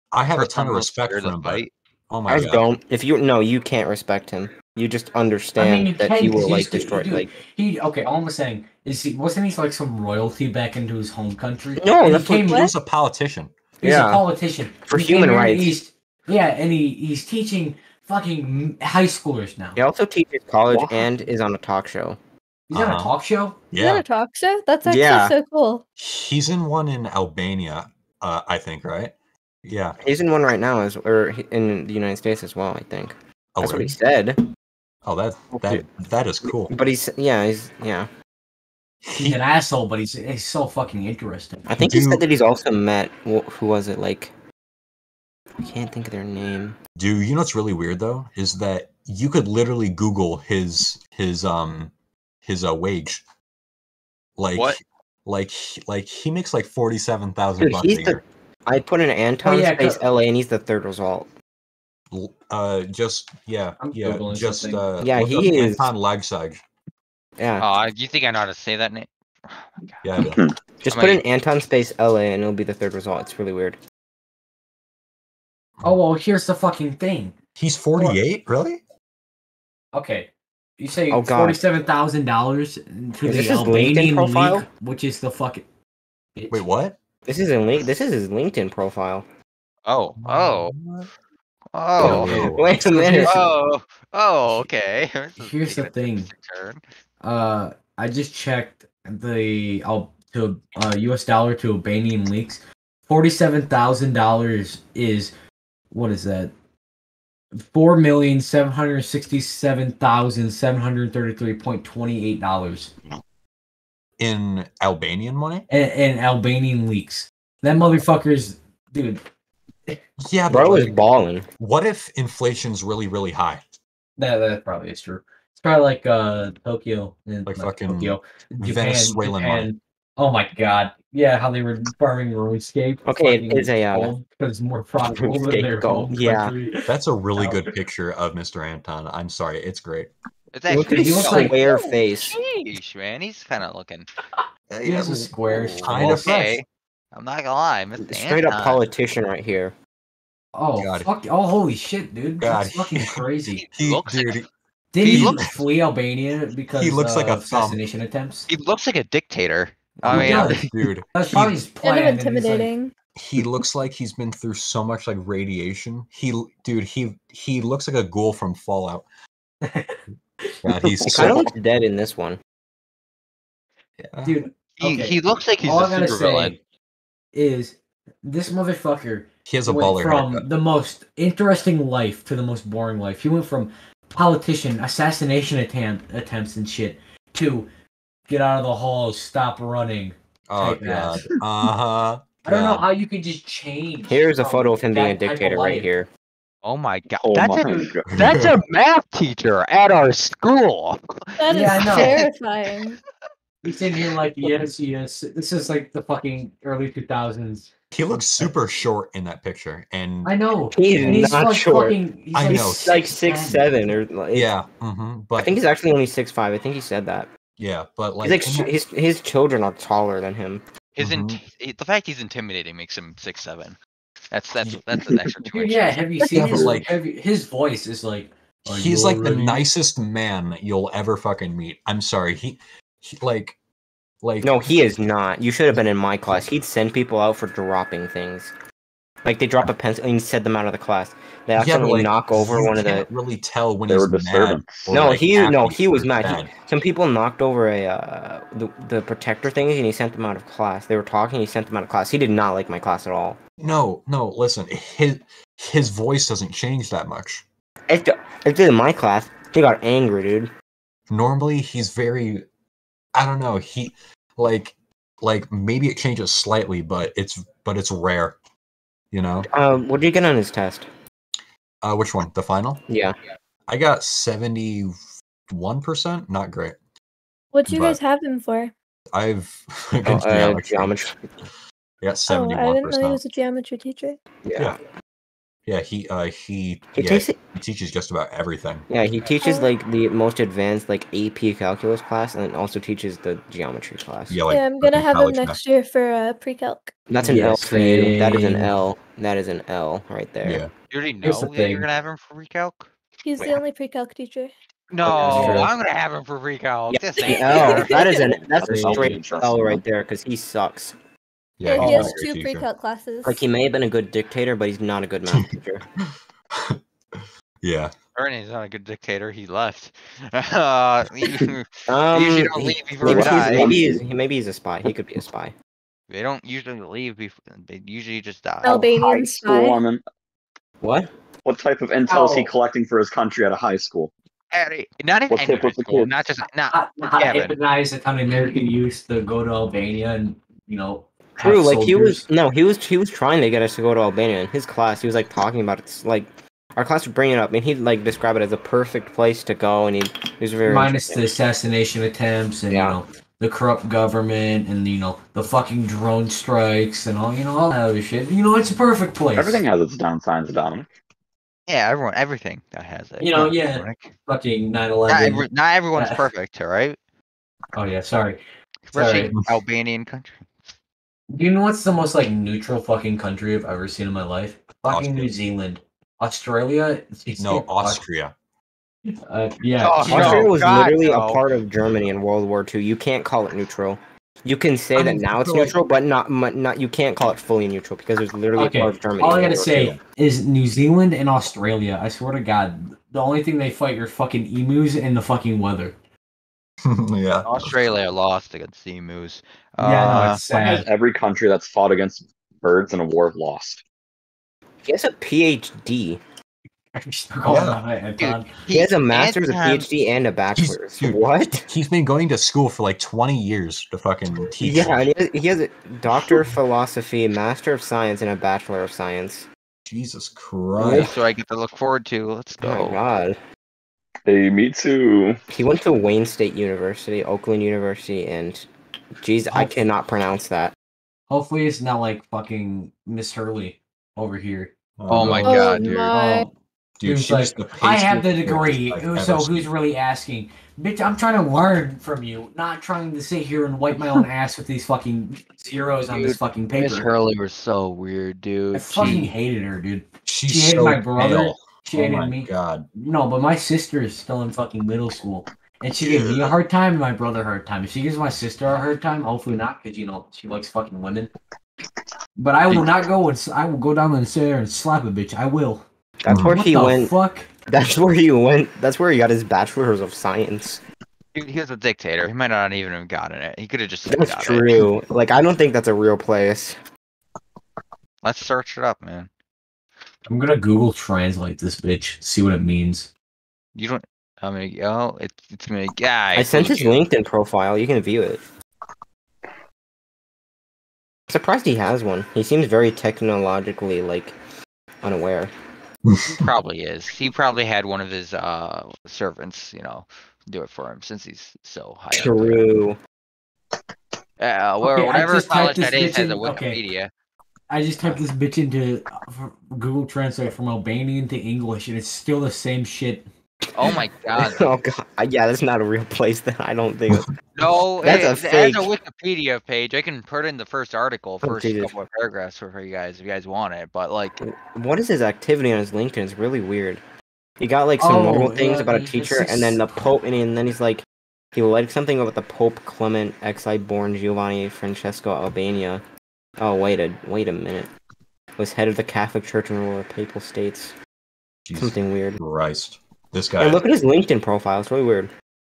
I have a Person ton of most respect scared for to him, but fight. oh I my just god. don't. If you no, you can't respect him. You just I understand mean, you that can he because will he's like destroy. dude, Like he okay. All I'm saying is, he wasn't he like some royalty back into his home country? No, And that's he what- came. He What? was a politician. He's Yeah. a politician For He came human here in the rights. East. Yeah, and he he's teaching fucking high schoolers now. he also teaches college Wow. and is on a talk show. He's on a Uh-huh. talk show. Is that Yeah. a talk show? That's actually Yeah. so cool. He's in one in Albania, uh, I think, right? Yeah. He's in one right now, as or he- in the United States as well. I think Oh, that's what he really? said. Oh, that that that is cool. But he's yeah, he's yeah. He's He, an asshole, but he's he's so fucking interesting. I think he Do- said that he's also met. wh- Who was it? Like I can't think of their name. do you know what's really weird though is that you could literally Google his his um his uh, wage. Like What? like like he makes like forty seven thousand Dude, bucks he's a the. year. I put in Anton Oh, yeah, space co- L A, and he's the third result. L- Uh, just yeah, I'm yeah, Googling just something. uh, Yeah, look he up is- Anton Lagsag. Yeah, Oh, I- you think I know how to say that name? Oh my god. Yeah, I do. just I'm put in like- Anton space L A, and it'll be the third result. It's really weird. Oh well, here's the fucking thing. He's forty-eight, really? Okay, you say Oh, God. forty-seven thousand dollars to Is the this his Albanian LinkedIn profile? league, which is the fucking. bitch. Wait, what? This is in link. This is his LinkedIn profile. Oh, oh, What? oh, Yo. Wait a minute. oh, oh, okay. This is Here's the taking a thing. twisted turn. Uh, I just checked the I'll to uh U S dollar to Albanian leaks. Forty-seven thousand dollars is what is that? Four million seven hundred sixty-seven thousand seven hundred thirty-three point twenty-eight dollars. In Albanian money? And, and Albanian leaks. That motherfucker's dude. Yeah, but Bro is like, balling. what if inflation's really, really high? That that probably is true. It's probably like uh Tokyo and Like not fucking Tokyo, Japan, Venezuelan Japan. money. Oh my god, yeah, how they were farming RuneScape. Okay, it fucking is a, uh, gold, because it's more profitable than RuneScape their gold, home yeah. country. That's a really Oh. good picture of Mister Anton. I'm sorry, it's great. It's Look at actually he his looks like- square Oh, face. Sheesh, man, he's kind of looking. He has a square. Kind of fresh. Okay, I'm not gonna lie, Mister Straight up Anton. politician right here. Oh God. fuck! Oh holy shit, dude! God. That's fucking crazy. He He, looks like dude, a- Did He he, looks- flee Albania because He looks like uh, a thumb. assassination attempts? He looks like a dictator. I He mean, does. dude, That's he- probably his plan. Kind of and he's like- intimidating. he looks like he's been through so much like radiation. He, dude, he he looks like a ghoul from Fallout. God, he's He so. kind of looks dead in this one. Yeah. dude. he, Okay. he looks like he's All a I gotta super villain. say is this motherfucker He has a went baller from haircut. the most interesting life to the most boring life. He went from politician, assassination attempt, attempts and shit to get out of the halls, stop running. Oh type god. ass. Uh huh. I don't know how you could just change. Here's a from photo of him being a that type of dictator right life. here. Oh my god, Oh that's my a god. that's a math teacher at our school. That is Yeah, I know. terrifying. He's sitting here like, yes, yes. This is like the fucking early two thousands. He looks super short in that picture, and I know. He's And he's not like short. fucking. He's I like know. He's like six ten. seven or like, yeah, hmm but I think he's actually only six five. I think he said that. yeah, but like, He's like sh- his his children are taller than him. His Mhm. int- the fact he's intimidating makes him six seven. That's that's that's an extra two Dude, inches. yeah, have you seen Yeah, but his like- have you, his voice is like. "Are he's you like the ready?" nicest man you'll ever fucking meet. I'm sorry, he, he like, like No, he is not. You should have been in my class. He'd send people out for dropping things. Like they drop a pencil and he'd set them out of the class. They yeah, but, accidentally like, knock over you one of the. can't really tell when They he's were disturbing. mad. or, No, like, he no happy he was or mad. He, sad. some people knocked over a uh, the the protector things and he sent them out of class. They were talking. He sent them out of class. He did not like my class at all. No, no, listen, his his voice doesn't change that much. If the, if they're in my class, they got angry, dude. Normally, he's very, I don't know, he like like maybe it changes slightly, but it's but it's rare, you know. Um, what did you get on his test? Uh, which one? The final? Yeah. I got seventy-one percent. Not great. What do you But- guys have him for? I've Oh, against uh, geometry. geometry. I got Oh, I seventy-one didn't know he percent. was a geometry teacher. Yeah. Yeah, he uh he He yeah, takes it. he teaches just about everything. Yeah, he teaches Oh. like the most advanced like A P calculus class, and then also teaches the geometry class. Yeah, like yeah, I'm gonna fucking have him college math. next year for uh, pre-calc. That's an Yeah, L for you. That is an same. L. That is an L right there. Yeah. You already Here's the know that you're thing. gonna have him for recalc? He's the Yeah. only pre-calc teacher. No, true. I'm gonna have him for recalc. Yeah, This an ain't L. fair. That is an that's a That's straight interesting, L huh? right there because he sucks. Yeah, Yeah, he's he a has great two teacher. pre-calc classes. Like he may have been a good dictator, but he's not a good math teacher. Yeah. Ernie's not a good dictator. He left. Uh, you- Um, They usually don't he- leave before maybe we he's, die. maybe he's he, maybe he's a spy. He could be a spy. they don't usually leave before. They usually just die. Oh. Albanian high spy. school, I mean, What? what type of intel is he Oh. collecting for his country at a high school? Harry, not even What's any hip high with the school, kids? not just not Not, not Kevin. hypnotize a ton of American youth to go to Albania and you know. have True, like he was soldiers. no, he was he was trying to get us to go to Albania in his class. He was like talking about it. It's like our class would bring it up, and he'd like describe it as a perfect place to go, and he, he was very Minus the interesting. assassination attempts and Yeah. you know the corrupt government and you know the fucking drone strikes and all you know all that other shit. You know it's a perfect place. Everything has its downsides, Dominic. Yeah, everyone, everything that has it. You know, Come on, yeah. Dominic. Fucking nine Not, eleven. every, not everyone's Yeah. perfect, all right? Oh yeah, sorry. Especially Sorry. Albanian country. Do you know what's the most like neutral fucking country I've ever seen in my life? Fucking Austria. New Zealand. Australia? It's- No, Austria. Uh, yeah. Oh, you know, Austria was God, literally no. a part of Germany in World War Two. You can't call it neutral. You can say I that mean, now it's so, like- neutral, but not mu- not. You can't call it fully neutral because it's literally Okay, a part of Germany. all I in gotta World War say Two. is New Zealand and Australia. I swear to God, the only thing they fight are fucking emus and the fucking weather. Yeah. Australia lost against the emus. Yeah, no, Uh, it's Why has sad. every country that's fought against birds in a war lost? He has a PhD. Oh, yeah. Dude, He has a master's, a Anton- PhD, and a bachelor's. dude, What? He's been going to school for like twenty years to fucking teach. Yeah, and he has, he has a doctor of philosophy, master of science, and a bachelor of science. Jesus That's Christ. what I get to look forward to. Let's Oh my go. god. Hey, me too. He went to Wayne State University, Oakland University, and geez, I Oh. cannot pronounce that. Hopefully, it's not like fucking Miss Hurley over here. Oh my Oh god, dude. my. Oh, Dude, Dude's she's like, the I have the pastiest degree, bitch I've so ever who's seen. really asking? Bitch, I'm trying to learn from you, not trying to sit here and wipe my own ass with these fucking zeros on this Dude, fucking Miss paper. Hurley was so weird, dude. I fucking She- hated her, dude. She's She hated so my brother. pale. She Oh hated my me. god. No, but my sister is still in fucking middle school. And she gave me a hard time and my brother a hard time. If she gives my sister a hard time, hopefully not, because, you know, she likes fucking women. But I will not go and s- I will go down and sit there and slap a bitch. I will. That's where What he the went. fuck? That's where he went. That's where he got his bachelor's of science. He, he was a dictator. He might not even have gotten it. He could have just said That's got it. true. Like I don't think that's a real place. Let's search it up, man. I'm gonna Google Translate this bitch, see what it means. You don't. I mean, oh, it's it's gonna. Yeah, I sent his LinkedIn profile. You can view it. I'm surprised he has one. He seems very technologically like unaware. He probably is. He probably had one of his uh servants, you know, do it for him since he's so high. up there. True. Uh, where Okay, I whatever just college typed that this is has bitch a in- okay. Wikipedia. I just typed this bitch into uh, for Google Translate from Albanian to English, and it's still the same shit. Oh my god. Oh god. Uh, Yeah, that's not a real place. Then I don't think. No, That's it, a it fake. has a Wikipedia page. I can put in the first article, Oh, first Jesus. couple of paragraphs for for you guys if you guys want it. But like, What is his activity on his LinkedIn? It's really weird. He got like some Oh, normal things yeah, about a it's teacher, just- and then the Pope, and, and then he's like, he liked something about the Pope Clement, exile born Giovanni Francesco Albania. Oh wait a wait a minute. Was head of the Catholic Church in the Papal States. Jesus Something weird. Christ. This guy. And look at his LinkedIn profile. It's really weird.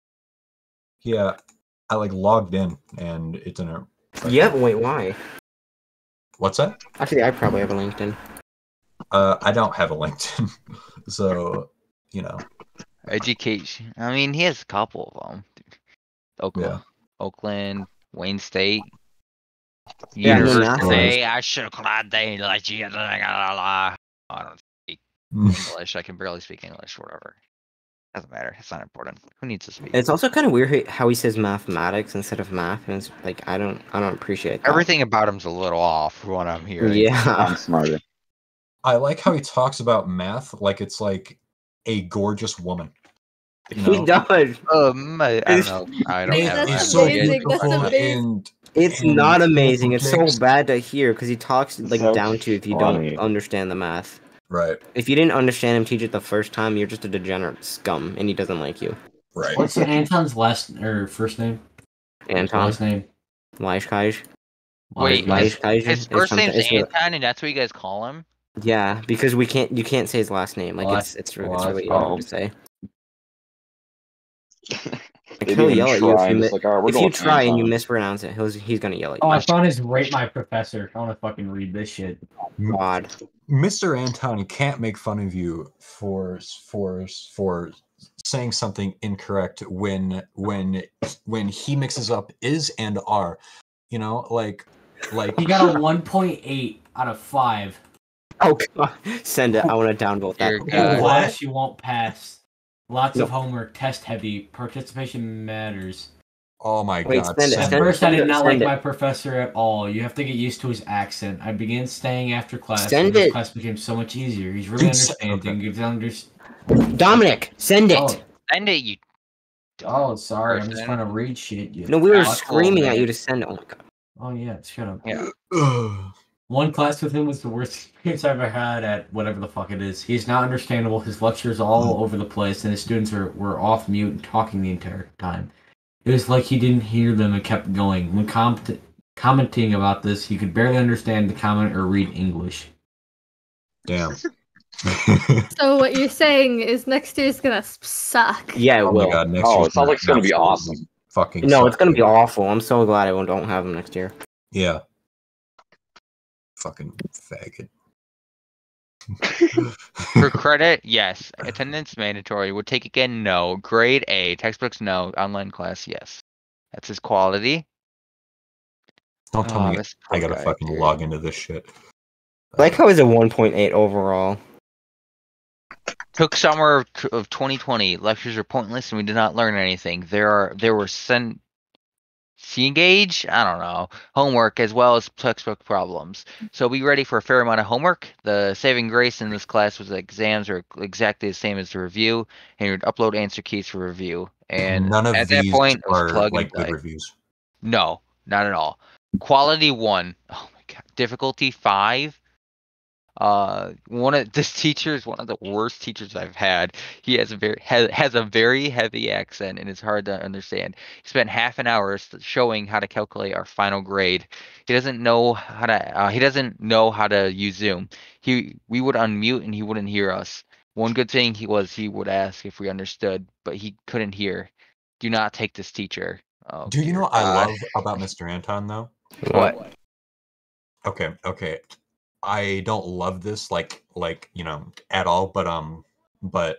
Yeah, I like logged in and it's in a. Yeah. Wait. Why? What's that? Actually, I probably have a LinkedIn. Uh, I don't have a LinkedIn, so you know. education. I mean, he has a couple of them. Oakland, Yeah. Oakland, Wayne State, Yeah, and then University. I should have called they like you. I don't speak English. I can barely speak English. Whatever. Doesn't matter. It's not important. Who needs to speak? It's also kind of weird how he says mathematics instead of math, and it's like I don't I don't appreciate that. Everything about him's a little off from what I'm hearing. Yeah. I'm smarter. I like how he talks about math like it's like a gorgeous woman. You He know? does. Um, I, I don't know. I don't It- have. That's I it's have so no idea. amazing, that's beautiful amazing. and It's and not full of amazing. It's so context. bad to hear because he talks like So down to you if you funny. don't understand the math. Right, If you didn't understand him teach it the first time, you're just a degenerate scum, and he doesn't like you. right. What's Anton's last or first name? Anton, Last name? Laischkai. Wait, Last- Laischkai. His first name's Anton, and that's what you guys call him. Yeah, because we can't. You can't say his last name. Like it's it's, re- it's really Oh. hard to say. Like, They he'll didn't yell at even you if try, you, and mi- just like, all right, we're if going you try and you Anton. mispronounce it. He'll, he's gonna yell at Oh, you. I found his Rate My Professor. I want to fucking read this shit. God. Mister Anton can't make fun of you for for for saying something incorrect when when when he mixes up is and are. You know, like like He got a one point eight out of five. Oh God. Send it. I want to downvote Dear that. God. In What? class, you won't pass. Lots No. of homework, test heavy, participation matters. oh my Wait, god. send it, At send first, I did not send like it. my professor at all. You have to get used to his accent. I began staying after class, Send and this it. class became so much easier. He's really Dude, s- understanding. okay. Gives under- Dominic, send it. Oh, Send it, you. oh, sorry. I'm just person. trying to read shit. You No, we were Asshole, screaming at man. you to send it. Oh my God. Oh yeah, shut up. Yeah. Ugh. One class with him was the worst experience I've ever had at whatever the fuck it is. He's not understandable. His lectures all over the place, and his students are, were off mute and talking the entire time. It was like he didn't hear them and kept going. When com- commenting about this, he could barely understand the comment or read English. Damn. So what you're saying is next year's gonna s- suck. Yeah, it Oh will. my god, next Oh, year's it sounds like it's gonna be absolutely awesome. Fucking No, suck. it's gonna be awful. I'm so glad I won't- don't have him next year. Yeah. Fucking faggot. For credit, yes. Attendance mandatory. Would take again, no. Grade A. Textbooks, no. Online class, yes. That's his quality. Don't tell Oh, me this I poor gotta guy, fucking dude. log into this shit. I like how he's a one point eight overall. Took summer of t- of twenty twenty. Lectures are pointless and we did not learn anything. There are there were sen engage, I don't know, homework as well as textbook problems. So be ready for a fair amount of homework. The saving grace in this class was that exams are exactly the same as the review, and you'd upload answer keys for review. And None of at that these point, it was are plug like and good play. reviews. No, not at all. Quality one. Oh my god. Difficulty five. Uh, one of this teacher is one of the worst teachers I've had. He has a very has, has a very heavy accent and it's hard to understand. He spent half an hour s- showing how to calculate our final grade. He doesn't know how to. Uh, he doesn't know how to use Zoom. He we would unmute and he wouldn't hear us. One good thing he was he would ask if we understood, but he couldn't hear. Do not take this teacher. Oh, Do you dear know what I God. love about Mister Anton though? What? Okay, okay. I don't love this like like, you know, at all, but um but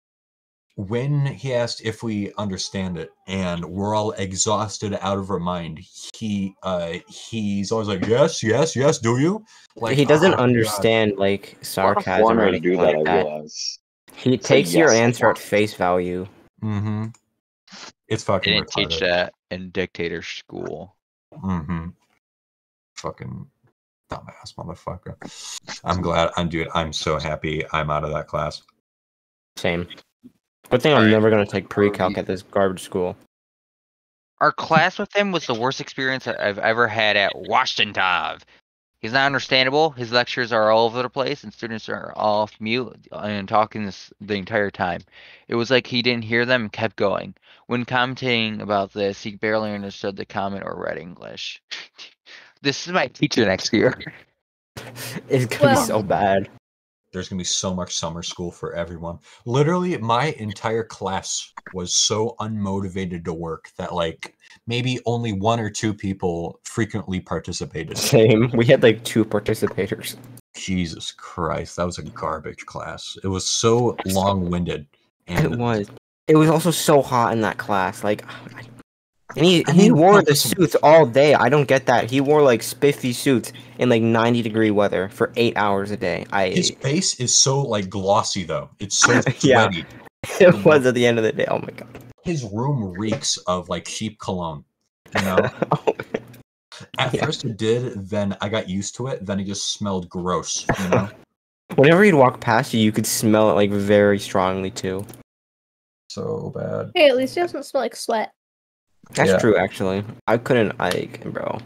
when he asked if we understand it and we're all exhausted out of our mind, he uh he's always like, yes, yes, yes, do you? Like He doesn't oh, God. understand like A lot of sarcasm or foreigners anything do that, like I that. realize. He Say takes your yes a answer lot. at face value. Mm-hmm. It's They fucking didn't teach retarded. that in dictator school. Mm-hmm. Fucking dumbass motherfucker. I'm glad I'm dude, I'm so happy I'm out of that class. Same. Good thing I'm Alright. never gonna take pre-calc at this garbage school. Our class with him was the worst experience I- I've ever had at Washington. He's not understandable. His lectures are all over the place, and students are off mute and talking this the entire time. It was like he didn't hear them and kept going. When commenting about this, he barely understood the comment or read English. This is my teacher next year. It's gonna Well- be so bad. There's gonna be so much summer school for everyone. Literally, my entire class was so unmotivated to work that like maybe only one or two people frequently participated. Same. We had like two participators. Jesus Christ, that was a garbage class. It was so long-winded. It And was. It was also so hot in that class. Like, and he I he mean, wore no, the listen. suits all day. I don't get that. He wore like spiffy suits in like ninety degree weather for eight hours a day. I his face is so like glossy though. It's so Yeah. sweaty. it was at the end of the day. Oh my god. His room reeks of like cheap cologne. You know? Oh, At Yeah. first it did, then I got used to it, then it just smelled gross, you know? Whenever he'd walk past you, you could smell it like very strongly too. So bad. Hey, at least he doesn't smell like sweat. That's Yeah. true, actually. I couldn't, like, bro.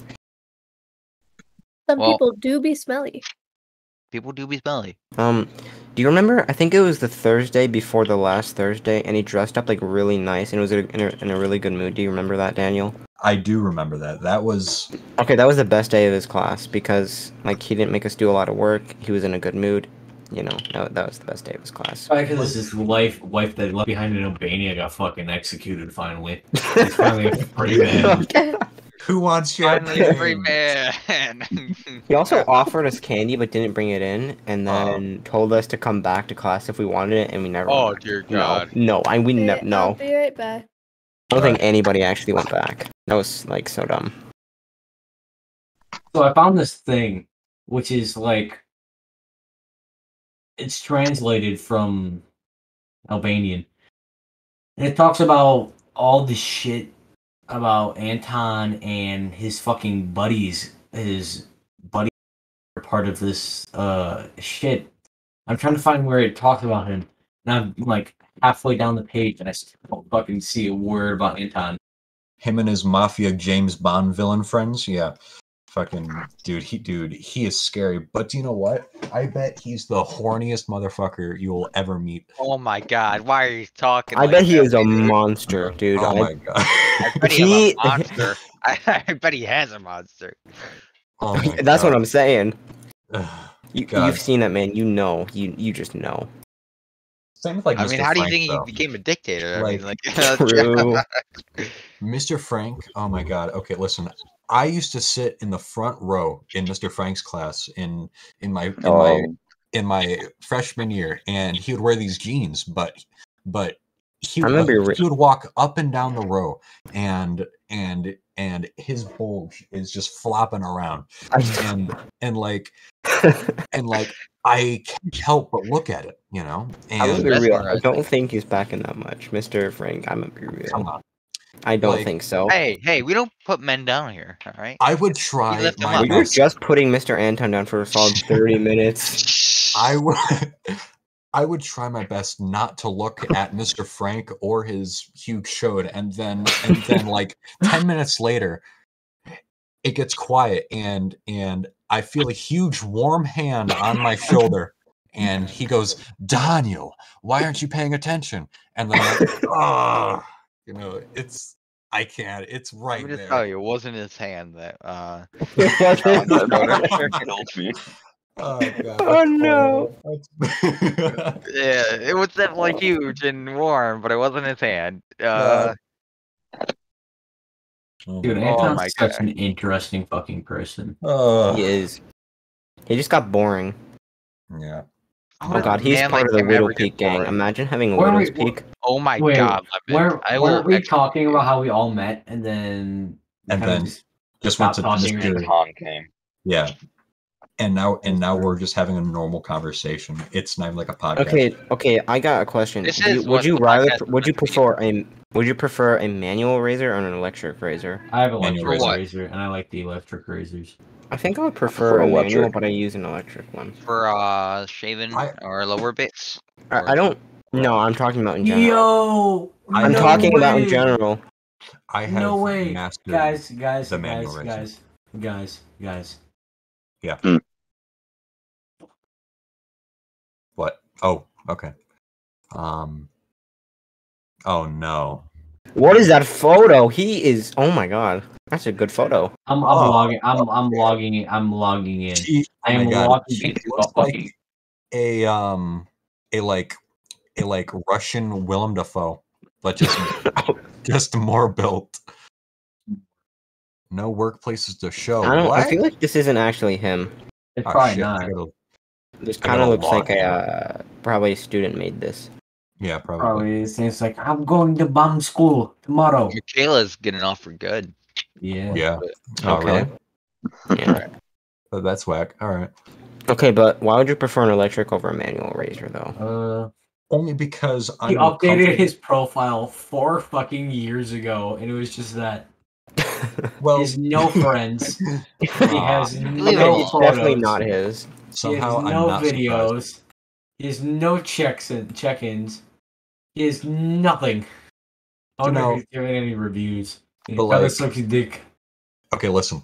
Some Well- people do be smelly. People do be smelly. Um, do you remember? I think it was the Thursday before the last Thursday, and he dressed up like really nice and was in a, in a really good mood. Do you remember that, Daniel? I do remember that. That was Okay, that was the best day of his class because like he didn't make us do a lot of work. He was in a good mood. You know, that, that was the best day of his class. Probably because his wife, wife that he left behind in Albania got fucking executed finally. He's finally a free man. who wants your Finally, free name? man. He also offered us candy but didn't bring it in, and then told us to come back to class if we wanted it, and we never. Oh, went. dear No, God. no, I we Okay, ne- I'll no. be right back. I don't think anybody actually went back. That was like so dumb. So I found this thing, which is like, it's translated from Albanian, and it talks about all the shit about Anton and his fucking buddies. His buddies are part of this uh shit. I'm trying to find where it talks about him, and I'm like halfway down the page, and I still don't fucking see a word about Anton. Him and his mafia James Bond villain friends. Yeah. Fucking dude, he dude, he is scary. But do you know what? I bet he's the horniest motherfucker you will ever meet. Oh my God! Why are you talking? I like bet he that, is a dude? monster, dude. Oh I, my god. I bet he, He- has a monster. I, I bet he has a monster. Oh my that's what God. I'm saying. Ugh. You, God. you've seen that man. You know. You you just know. Same with like I Mister mean, how do you Frank, think though. he became a dictator? I Like, mean, like True. Mister Frank, oh my god. Okay, listen. I used to sit in the front row in Mister Frank's class in in my in my Oh, in my freshman year, and he would wear these jeans, but but he, I would- remember you re- he would walk up and down the row, and and and his bulge is just flopping around, and and like and like I can't help but look at it, you know. I'm gonna And be real. I mesmerizing. don't think he's packing that much, Mister Frank. I'm gonna be real. come on, I don't Like- think so. hey, hey, we don't put men down here, all right? I would try lift him my up. We were best. just putting Mister Anton down for a solid thirty minutes. I would I would try my best not to look at Mister Frank or his huge showed, and then and then like ten minutes later it gets quiet, and and I feel a huge warm hand on my shoulder, and he goes, Daniel, why aren't you paying attention? And then I'm like, oh, you know, it's I can't, it's right Let me just there. tell you, it wasn't his hand that. Uh, that killed me. Oh, God, Oh, no. That's- yeah, it was definitely huge and warm, but it wasn't his hand. Uh, Oh Dude, my Oh Anton's my such God. an interesting fucking person. Oh, He is. He just got boring. yeah. Oh god, he's man part like of the him Widow never gets Peak gang. bored. Imagine having a Where Widow's we- Peak. Oh my Wait, God, Lemon. Where I weren't will we talking execute about you. how we all met and then And kinda then just Just went stop to talking Mister and- Han came. Yeah. And now and now we're just having a normal conversation. It's not even like a podcast. Okay, okay, I got a question. This Do you- is would what you the rather podcast would you is gonna be prefer a would you prefer a manual razor or an electric razor? I have an Manual electric razor. razor, and I like the electric razors. I think I would prefer prefer a manual, electric. but I use an electric one. for uh shaving I- or lower bits. I, I don't no, I'm talking about in general. Yo, I'm no talking about in way. general. I have No way, mastered guys, guys, the manual guys, razor. guys, guys, guys. What? Oh, okay. Um Oh no. What is that photo? He is oh my god. That's a good photo. I'm, I'm Oh, logging. I'm, I'm okay. logging in. I'm logging in. She, I oh am my God. logging She into looks a like fucking. a um a like a like Russian Willem Dafoe, but just just more built. No workplaces to show. I don't what? I feel like this isn't actually him. It's Oh, probably shit, I not. gotta- This I kind of gotta looks like log a in. uh, probably a student made this. yeah, probably. Probably it seems like I'm going to bomb school tomorrow. Michaela's getting off for good. Yeah. Yeah. Oh, Okay. really? Yeah. Oh, that's whack. All right. Okay, but why would you prefer an electric over a manual razor though? Uh, Only because I'm he more updated comfortable- his profile four fucking years ago, and it was just that well he has no friends. He has Leave it no alone. It's definitely photos. not his. Somehow, he has I'm no not surprised. videos. He has no checks and check-ins. He has nothing. I You wonder know, if he's giving any reviews. but How like- sucks your dick. Okay, listen.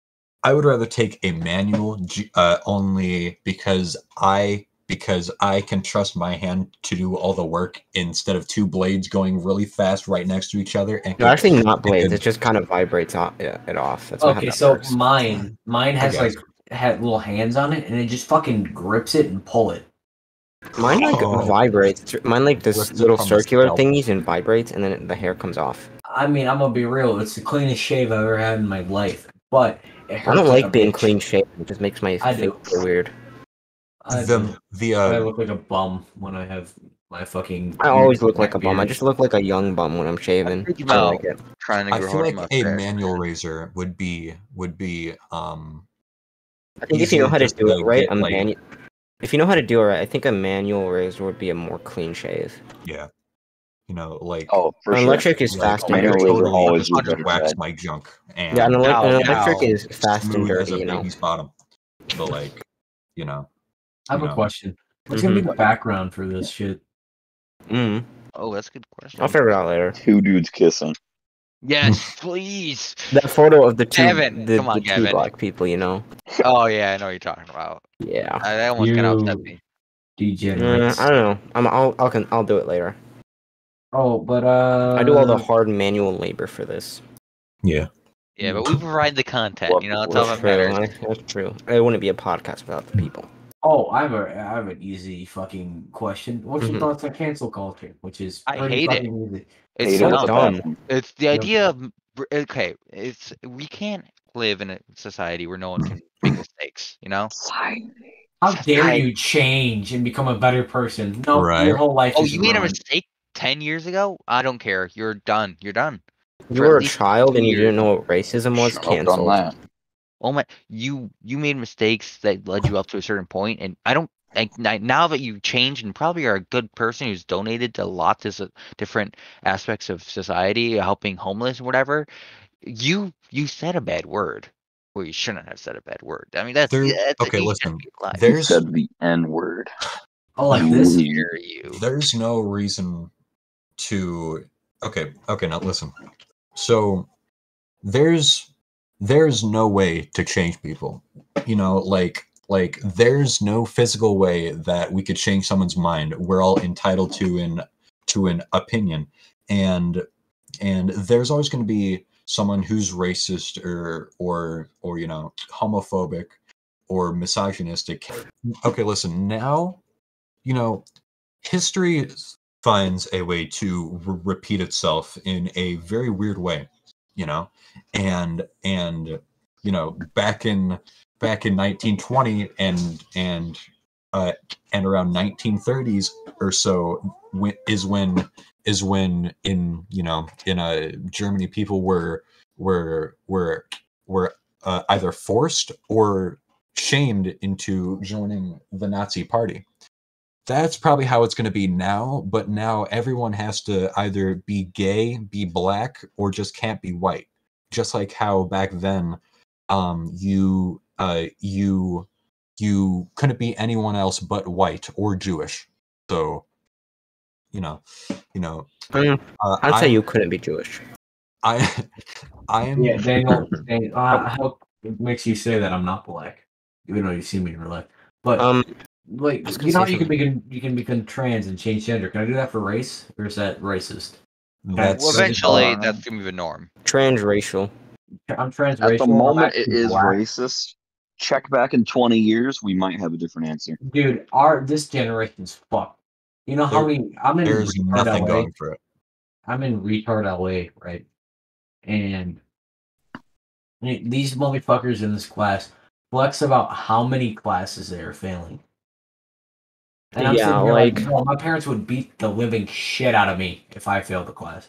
I would rather take a manual G- uh, only because I because I can trust my hand to do all the work instead of two blades going really fast right next to each other. And No, actually not blades. could- It just kind of vibrates off, yeah, it off. That's not how Okay, that so works. mine, mine has guess. like had little hands on it, and it just fucking grips it and pull it. Mine like Oh. vibrates. Mine like this Lifts it little from the circular scalp. thingies and vibrates, and then it, the hair comes off. I mean, I'm gonna be real. It's the cleanest shave I've ever had in my life, but it hurts I don't like like a being bitch. clean shaven. It just makes my I face do. feel weird. I, do. the the I uh, look like a bum when I have my fucking. I always beard, look like a bum. I beard. just look like a young bum when I'm shaving. think I about- like it. Trying to I grow feel out like my a hair. manual razor would be would be um I think if you know easier how to just do it to right, get, a like- manu- If you know how to do it right, I think a manual razor would be a more clean shave. yeah, you know, like Oh, for An sure. electric is like, fast I and manual could dirty. razor totally always just better wax than- my junk and Yeah, an, ele- Now- an now- electric is fast and smooth as dirty. a You know. baby's bottom. But like, you know, I have you a know. question. What's gonna be Mhm. the background for this shit? Mm. Oh, that's a good question. I'll figure it out later. Two dudes kissing. Yes, please. That photo of the two, Gavin, the, come on, the two Gavin. black people. You know. Oh yeah, I know what you're talking about. Yeah. I, that almost kind of upset You- me. Degenerates. Mm, I don't know. I'm, I'll, I'll, can, I'll do it later. Oh, but uh, I do all the hard manual labor for this. yeah. Yeah, but we provide the content. You know, that's all that True. matters. I- That's true. It wouldn't be a podcast without the people. Oh, I have a I have an easy fucking question. What's your Mhm. thoughts on cancel culture? Which is I pretty hate it. fucking easy. It's Hate it so with dumb. a dumb. passion. It's the Yep. idea of okay. It's we can't live in a society where no one can make mistakes. You know. How dare I- you change and become a better person? No, Right. your whole life Oh, is you made a ruined. mistake ten years ago? I don't care. You're done. You're done. You For at were a least child two and you years. didn't know what racism was. Shut up on Canceled. that. Oh my! You you made mistakes that led you up to a certain point, and I don't. Like, n- now that you've changed and probably are a good person who's donated to lots of s- different aspects of society, helping homeless or whatever, you you said a bad word. Well, you shouldn't have said a bad word. I mean, that's, There- yeah, that's okay, you listen, shouldn't be alive. You There's said the N word. Oh, like You this? weed. Dare you? there's no reason to okay okay now listen, so there's there's no way to change people, you know, like like there's no physical way that we could change someone's mind. We're all entitled to an to an opinion, and and there's always going to be someone who's racist or or or you know, homophobic or misogynistic. Okay, listen, now, you know, history finds a way to re- repeat itself in a very weird way, you know, and and you know, back in back in nineteen twenty and and uh and around nineteen thirties or so when, is when is when in you know in uh Germany people were were were were uh, either forced or shamed into joining the Nazi party. That's probably how it's going to be now, but now everyone has to either be gay, be black, or just can't be white. Just like how back then, um, you uh, you you couldn't be anyone else but white or Jewish. So, you know, you know, Mm, uh, I'd say I'm- you couldn't be Jewish. I I am Yeah, Daniel. Daniel uh, how it makes you say that I'm not black, even though you see me in real life. But Um, like, I was gonna you know, how say you can become you can become trans and change gender. Can I do that for race, or is that racist? that's Well, That's- eventually, uh, that's gonna be the norm. transracial. I'm transracial. At the I'm moment, it actually is black. racist. Check back in twenty years, we might have a different answer. Dude, our this generation's fucked. You know how There- many? I'm in there's retard nothing L A. going for it. I'm in retard L A, right? And these motherfuckers in this class flex about how many classes they are failing. And I'm Yeah, sitting here like, like- no, my parents would beat the living shit out of me if I failed the class.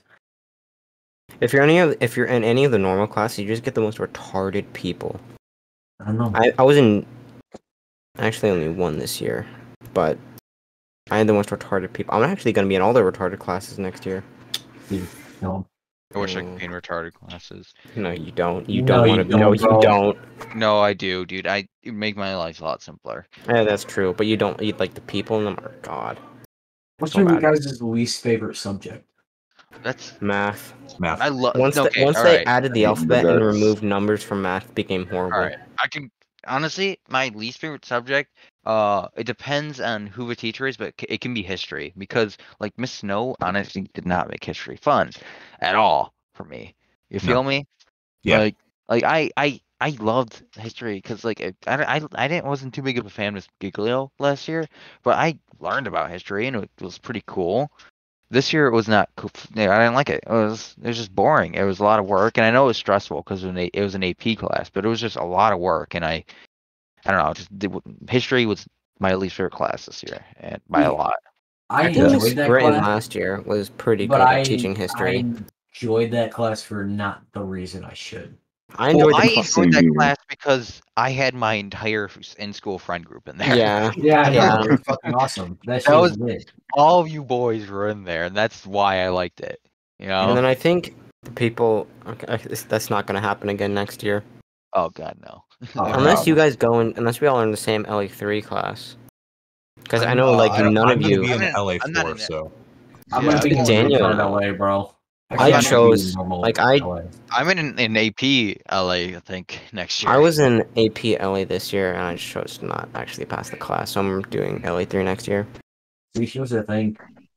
If you're any of, if you're in any of the normal classes, you just get the most retarded people. I don't know. I, I was in actually only one this year, but I had the most retarded people. I'm actually going to be in all the retarded classes next year. Dude, no. I wish I Mm. could be in retarded classes. No, you don't. You No, don't you want to. No, don't, you bro. don't. No, I do, dude. I it make my life a lot simpler. Yeah, that's true. But you don't. You, like the people in them are god. What's So your bad. guys' least favorite subject? That's Math. Math. I love. Once the, Okay, once all they right, added the I hate alphabet and regrets. removed numbers from math, it became horrible. all right. I can honestly, my least favorite subject. Uh, it depends on who the teacher is, but it, c- it can be history because, like, Miss Snow honestly did not make history fun at all for me. You No. feel me? Yeah. Like, like I, I, I loved history because, like, I, I, I I didn't wasn't too big of a fan of Giglio last year, but I learned about history and it was pretty cool. This year it was not. cool. Yeah, I didn't like it. It was it was just boring. It was a lot of work, and I know it was stressful because it was an A P class, but it was just a lot of work, and I, I don't know. Just did, history was my least favorite class this year, and by a Yeah. lot. I I think Miss enjoyed that Britton class, last year was pretty but good I at teaching history. I enjoyed that class for not the reason I should. I, enjoyed Well, I the class. enjoyed that Same here. class because I had my entire in school friend group in there. Yeah. Yeah, I know. Yeah. It was fucking awesome. That shit That was was- lit. All of you boys were in there, and that's why I liked it. You know? And then I think the people. Okay, this- that's not going to happen again next year. Oh God, no. Oh, Unless you problem. guys go in. Unless we all are in the same L A three class. Because I I'm- know, uh, like, I- none I'm of gonna you. be in I'm in- L A I'm not four, in it. so I'm Yeah, gonna be in Daniel. Daniel L A, bro. I I'm chose- normal like, I- L A. I'm in an A P L A, I think, next year. I was in A P L A this year, and I chose to not actually pass the class, so I'm doing L A three next year. See, here's the thing.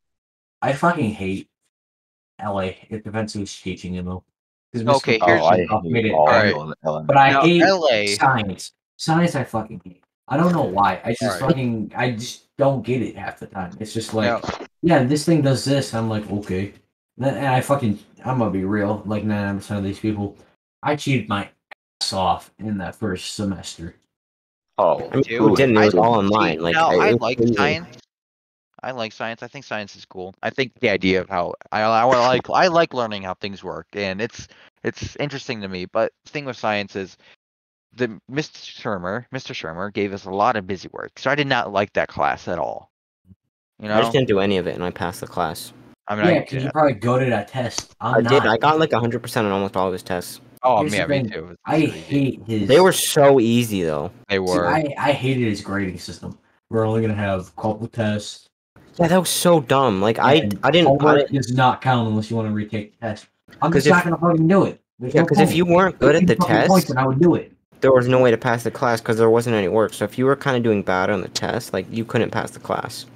I fucking hate L A. It depends who's teaching, you know. 'Cause Mister Okay, Oh, here's I Made hate it all Alright. of Ellen. But I Now, hate L A science. Science I fucking hate. I don't know why. I just Alright. fucking I just don't get it half the time. It's just like, Now- yeah, this thing does this. I'm like, okay. Then- And I fucking I'm gonna be real, like ninety-nine percent of these people, I cheated my ass off in that first semester. Oh, I mean, Dude, who didn't? It was I- all See, online. Like, now, I, I it was like crazy. science. I like science. I think science is cool. I think the idea of how I, I like I like learning how things work, and it's it's interesting to me. But the thing with science is, the Mister Shermer, Mister Shermer gave us a lot of busy work, so I did not like that class at all. You I know, just didn't do any of it, and I passed the class. I mean, Yeah, I, because you probably goaded that test. I'm I not. did. I got like one hundred percent on almost all of his tests. oh Here's the yeah, me thing, too. It's I so easy. hate his. They were so easy, though. They See, were. I I hated his grading system. We're only gonna have a couple tests. Yeah, that was so dumb. Like, I, and I didn't. I Homework didn't does not count unless you want to retake the test. I'm 'Cause just not if- gonna fucking do it. There's yeah, no because if point. you weren't good at Give the me fucking points test, and I would do it. there was no way to pass the class because there wasn't any work. So if you were kind of doing bad on the test, like, you couldn't pass the class.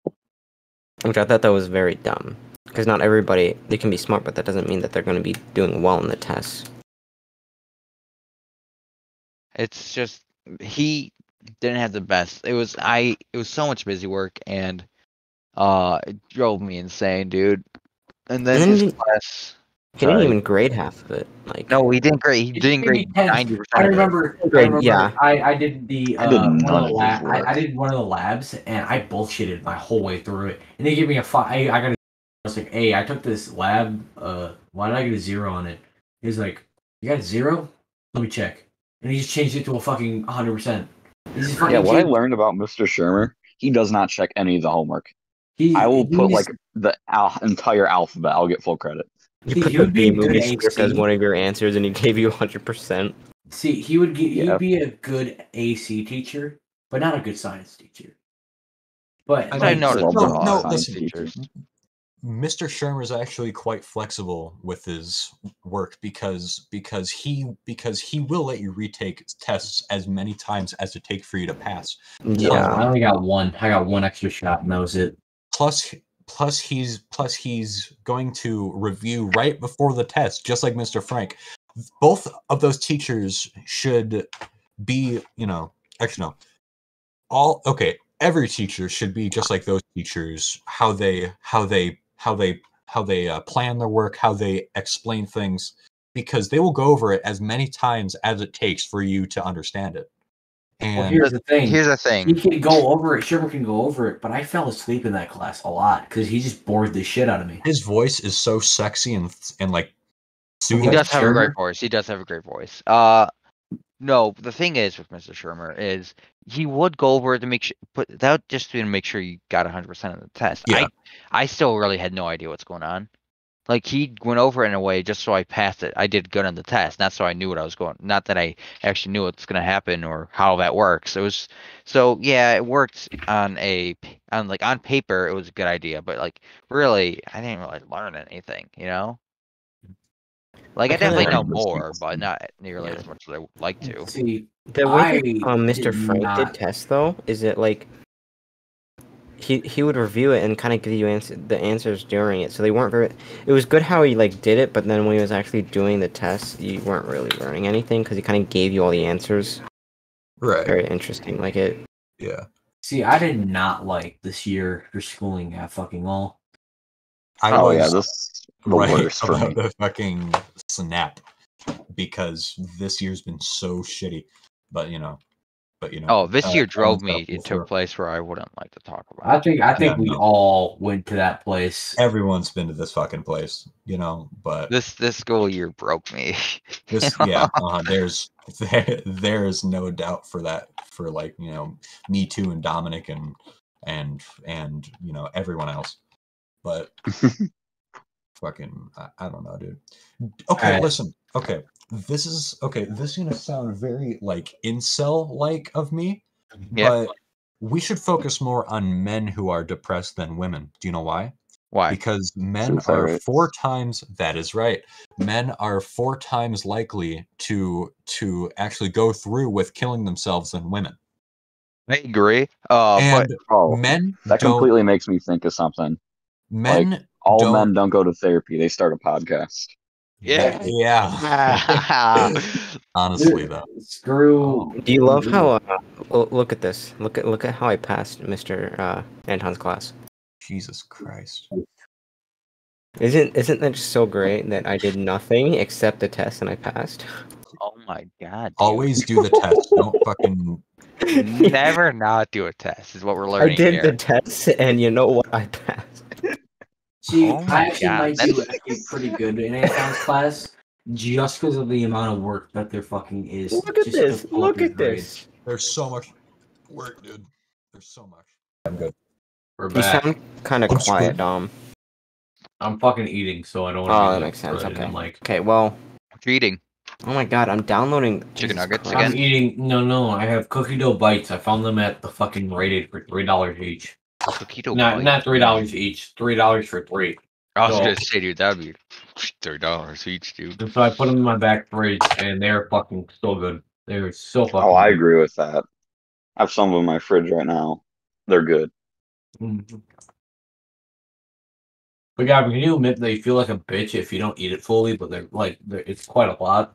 Which I thought that was very dumb. Because not everybody, they can be smart, but that doesn't mean that they're going to be doing well in the tests. It's just he didn't have the best. It was I. It was so much busy work, and uh, it drove me insane, dude. And then And then his he- class. He didn't Sorry. even grade half of it. Like, No, he didn't grade. He It didn't should be grade ten. ninety I percent. remember. I Grade- remember. yeah. I, I did the. Uh, I did one none of of the la- his work. I, I did one of the labs and I bullshitted my whole way through it. And they gave me a five. I, I got. A, I was like, hey, I took this lab. Uh, why did I get a zero on it? He was like, you got a zero? Let me check. And he just changed it to a fucking one hundred percent. He just fucking yeah. What I changed- learned about Mister Shermer, he does not check any of the homework. He, I will he put was- like the al- entire alphabet. I'll get full credit. you See, put he the would be B a good movie script as A C. one of your answers, and he gave you one hundred percent. See, he would get. Yeah. He'd be a good A C teacher, but not a good science teacher. But I like, noticed love no, them all no, science listen, teachers. Mister Shermer is actually quite flexible with his work because because he because he will let you retake tests as many times as it takes for you to pass. no, Yeah. I only got one. I got one extra shot, and that was it. Plus plus he's plus he's going to review right before the test, just like Mister Frank. Both of those teachers should be, you know, actually no. All okay, every teacher should be just like those teachers, how they how they how they how they uh, plan their work, how they explain things, because they will go over it as many times as it takes for you to understand it. And Well, here's the thing. Here's the He thing. can go over it. Sherman can go over it, but I fell asleep in that class a lot because he just bored the shit out of me. his voice is so sexy and and like He soothing. does have a great Shermer? voice. He does have a great voice. Uh, no, the thing is with Mister Shermer is he would go over it to make sure, but that just to make sure you got one hundred percent of the test. Yeah. I, I still really had no idea what's going on. like he went over it in a way just so I passed it. I did good on the test, not so I knew what I was going. Not that I actually knew what's going to happen or how that works. It was so yeah, it worked on a on like on paper. It was a good idea, but like really, I didn't really learn anything. You know, like I, I kinda definitely know learned this more, thing. but not nearly Yeah. as much as I would like to. See, The way I that, um, Mister did Frank not- did test though, is it like he he would review it and kind of give you answer, the answers during it, so they weren't very. It was good how he like did it, but then when he was actually doing the test, you weren't really learning anything because he kind of gave you all the answers. Right. Very interesting, like it. Yeah. See, I did not like this year for schooling at fucking all. I Oh was yeah, this is the right worst for about me. the fucking snap because this year's been so shitty. But you know, but you know. Oh, this Uh, year drove someone's gotta me pull into a through. place where I wouldn't like to talk about. I think I think Yeah, we no. all went to that place. Everyone's been to this fucking place, you know. But This this school year broke me. this, yeah, uh, there's there, there's no doubt for that. For like you know, me too, and Dominic, and and and you know everyone else. But fucking, I, I don't know, dude. Okay, Alright. listen. Okay, this is okay. This is gonna sound very like incel like of me, Yeah. but we should focus more on men who are depressed than women. Do you know why? Why? Because men Suicide are rates. four times. That is right. Men are four times likely to to actually go through with killing themselves than women. I agree. Uh, but and Oh, men that don't. completely makes me think of something. Men All don't. men don't go to therapy; they start a podcast. Yeah. Yeah. Honestly, though. Screw. Oh. Do you love how? Uh, lo- look at this. Look at look at how I passed Mister Uh, Anton's class. Jesus Christ. Isn't isn't that just so great that I did nothing except the test and I passed? oh my god, dude. Always do the test. Don't fucking. Never not do a test is what we're I learning did here. the test, and you know what? I passed. See, Oh my I actually God, might do that's- actually pretty good in Anton's class just because of the amount of work that there fucking is. Look at just to this. pull up Look your at this. There's so much work, dude. There's so much. I'm good. We're You back. sound kind of I'm quiet, screwed. Dom. I'm fucking eating, so I don't want to. Oh, that makes sense. Okay. Like, Okay. Well. What you eating? Oh my God, I'm downloading Chicken Jesus nuggets Christ. again? I'm eating. No, no, I have cookie dough bites. I found them at the fucking Rite Aid for three dollars each. Cookie dough Not bites. not three dollars each. Three dollars for three. I was So- gonna say, dude, that'd be thirty dollars each, dude. And so I put them in my back fridge, and they're fucking so good. They're so fucking. Oh, I good. agree with that. I have some of them in my fridge right now. They're good. Mhm. But yeah, can you admit that you feel like a bitch if you don't eat it fully? But they're like, they're, it's quite a lot.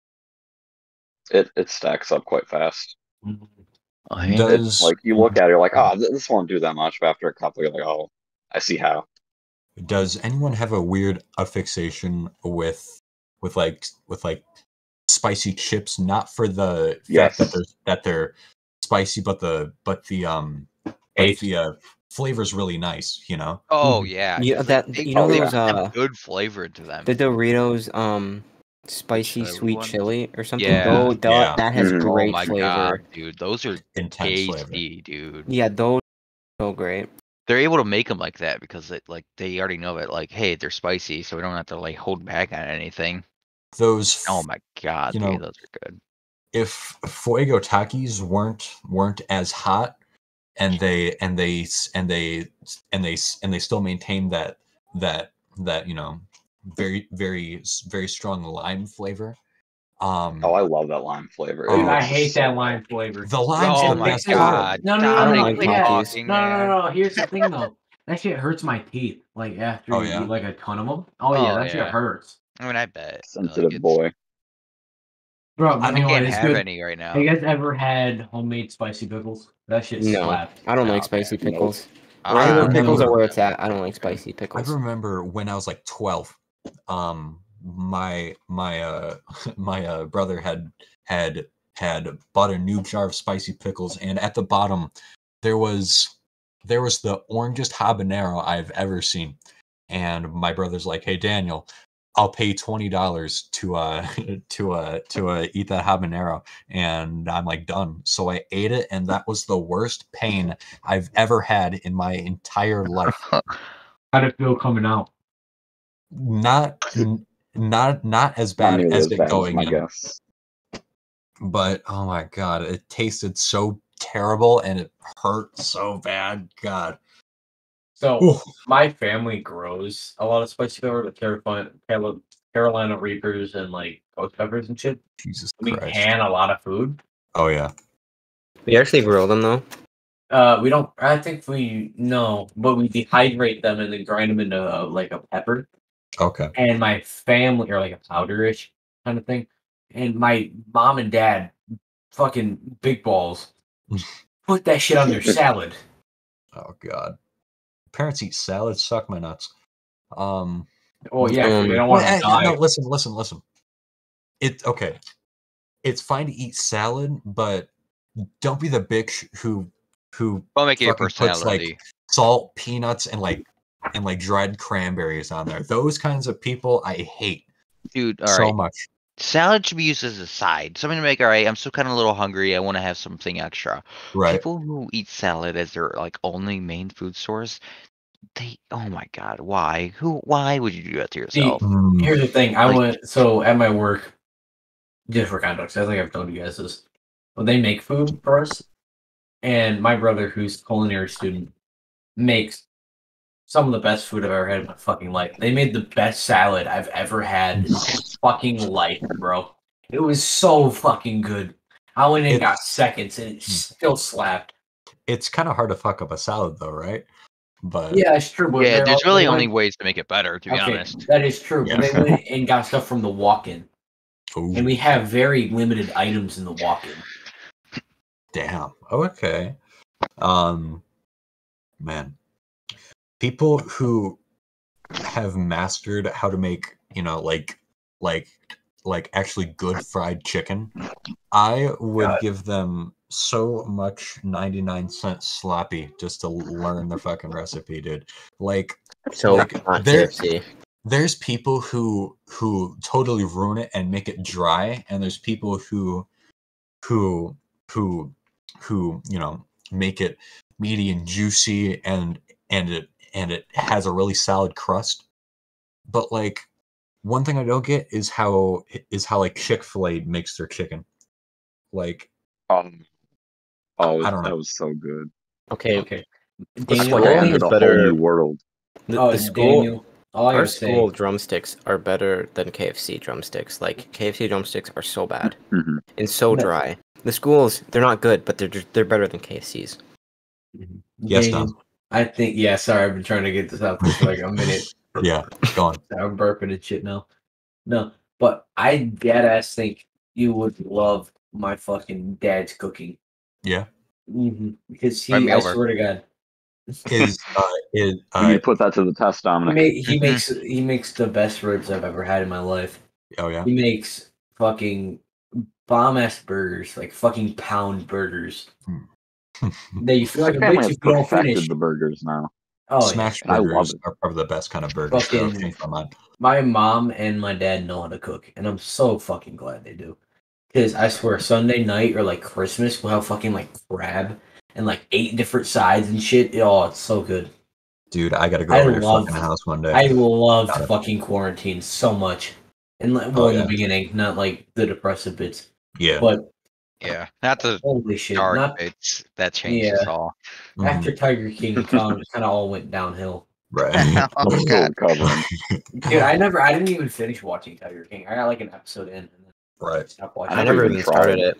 It it stacks up quite fast. Oh, yeah. Does It's like you look at it, you're like, oh, th- this won't do that much. But after a couple, you're like, oh, I see how. does anyone have a weird affixation with with like with like spicy chips? Not for the Yes. fact that they're that they're spicy, but the but the um but Taste. the uh, flavor's really nice. You know. Oh yeah. You, 'cause that they- you know oh, they those have uh good flavor to them. the Doritos um spicy Chili sweet ones? chili or something. Yeah. Tho- tho- Yeah. that has Mhm. Oh great my flavor. god, dude, those are Intense flavor. tasty, dude. Yeah, those are so great. They're able to make them like that because it like they already know it. Like, hey, they're spicy, so we don't have to like hold back on anything. Those. Oh my god, You dude, know, those are good. if Fuego Takis weren't weren't as hot, and they and they s- and they s- and they s- and they still maintain that that that you know very very s- very strong lime flavor. Um, Oh, I love that lime flavor. Dude, Dude, I It's hate so that good. lime flavor. the lime's Oh the my best god, No, no, no, I don't no, like no. Dominic, Yeah. quit Takis. talking, No, no, man. no, no. Here's the thing, though. That shit hurts my teeth. Like after Oh, you yeah? eat like a ton of them. Oh yeah, Oh, that yeah. shit hurts. I mean, I bet. like, Sensitive it's- boy. Bro, I you know what, can't it's have good. any right now. Have you guys ever had homemade spicy pickles? That shit No, slaps. I don't No, like spicy man. pickles. I Regular don't pickles remember- are where it's at. I don't like spicy I pickles. remember when I was like twelve, um, my my uh my uh brother had had had bought a new jar of spicy pickles, and at the bottom there was there was the orangest habanero I've ever seen. And my brother's like, "Hey Daniel, I'll pay twenty dollars to uh to uh to uh eat that habanero," and I'm like, "Done." So I ate it, and that was the worst pain I've ever had in my entire life. How'd it feel coming out? not n- not not as Not bad nearly as as it bad as going my in. guess. But oh my god, it tasted so terrible and it hurt so bad. God. So Oof. my family grows a lot of spicy pepper, the Carolina, Carol- Carolina Reapers and like ghost peppers and shit. Jesus We Christ. can a lot of food. Oh yeah. We actually grill them though. Uh, we don't. I think we no, but we dehydrate them and then grind them into uh, like a pepper. Okay. And my family, or like a powderish kind of thing. And my mom and dad, fucking big balls, put that shit on their salad. Oh god. Parents eat salad, suck my nuts. Um Oh yeah, 'cause Um, they don't well, want to eh, die. no, listen, listen, listen. It okay. It's fine to eat salad, but don't be the bitch who who Don't make it your fucking puts like personality. salt, peanuts, and like and like dried cranberries on there. Those kinds of people I hate Dude, all so right. much. Salad should be used as a side. Something to make, all right, I'm still kind of a little hungry. I want to have something extra. Right. People who eat salad as their like only main food source, they, oh my God, why? Who, why would you do that to yourself? Mm, Here's the thing. I Like- went so at my work, just for context. I think I've told you guys this. But they make food for us, and my brother, who's a culinary student, makes some of the best food I've ever had in my fucking life. They made the best salad I've ever had in my fucking life, bro. It was so fucking good. I went in and got It's- seconds, and it still slapped. it's kind of hard to fuck up a salad though, right? But Yeah, it's true. But Yeah, they're there's all- really they only went- ways to make it better, to be okay, honest. that is true. But Yeah. they went and got stuff from the walk-in, ooh, and we have very limited items in the walk-in. damn. Okay. Um man. People who have mastered how to make, you know, like like like actually good fried chicken, I would God. give them so much ninety-nine cent sloppy just to learn the fucking recipe, dude. Like So Like, not there- K F C. there's people who who totally ruin it and make it dry, and there's people who who who who you know make it meaty and juicy and and it and it has a really solid crust. But like one thing I don't get is how is how like Chick-fil-A makes their chicken. Like Um, oh, I don't know. that was so good. Okay, Okay. Let's Daniel, go They on only, entered a better- whole new world. the, oh, the school, Daniel, all I our gotta say, school drumsticks are better than K F C drumsticks. Like K F C drumsticks are so bad Mhm. and so No. dry. The schools, they're not good, but they're just, they're better than K F C's. Yes, Daniel, Dom. I think, yeah, sorry, I've been trying to get this out there for like a minute. Yeah, go on. I'm burping and shit now. No, but I dead ass think you would love my fucking dad's cooking. Yeah. Mm-hmm. Because Invite he, me I over. swear to God, Is uh is We uh need to put that to the test, he, Dominic. ma- he Mhm. makes he makes the best ribs I've ever had in my life. oh yeah. He makes fucking bomb ass burgers, like fucking pound burgers. That you feel My like a family bitch has if you don't perfected finish. the burgers now. Oh Smash yeah. I love burgers it. are probably the best kind of burgers. so Fucking- change my mind. My mom and my dad know how to cook, and I'm so fucking glad they do. Because I swear, Sunday night or like Christmas, we'll have fucking like crab and like eight different sides and shit. Oh, it's so good. Dude, I gotta go I over your love- fucking house one day. I loved Got it. fucking quarantine so much. And like, well, Oh, in yeah. the beginning, not like the depressive bits, yeah. but Yeah, not the holy shit! dark Not bits that changed us Yeah. all. Mhm. after Tiger King, it kind of all went downhill. Right. I'm still recovering. Dude, I never, I didn't even finish watching Tiger King. I got like an episode in, and then Right. stopped watching. I I never never even even started tried. it.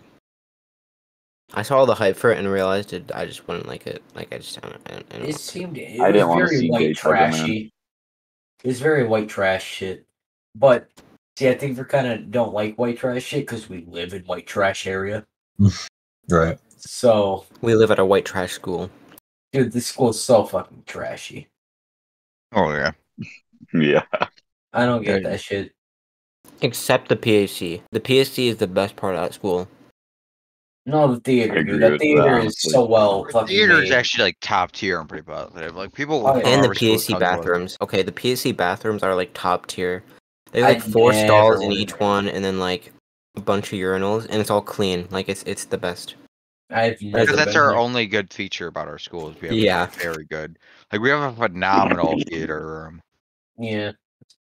I saw all the hype for it and realized it. I just wouldn't like it. Like I just, I don't, I don't, I don't It want to. seemed it I was didn't wanna very see white gay Tiger Man. trashy. It's very white trash shit. But see, I think we kind of don't like white trash shit because we live in white trash area. Right. So, We live at a white trash school. dude, this school's so fucking trashy. Oh yeah. Yeah. I don't get Yeah. that shit. Except the P A C. The P A C is the best part of that school. No, the theater, I dude. agree The with theater that, is honestly. so well The fucking theater is made. actually like top tier and pretty positive. Like people Oh, yeah. from And the our P A school C come to us. bathrooms. Okay, the P A C bathrooms are like top tier. They I have like four never stalls in went each there. one, and then like a bunch of urinals, and it's all clean. Like it's it's the best. I've never Because that's been our there. only good feature about our school. Is we have Yeah. very good. Like we have a phenomenal theater room. Yeah.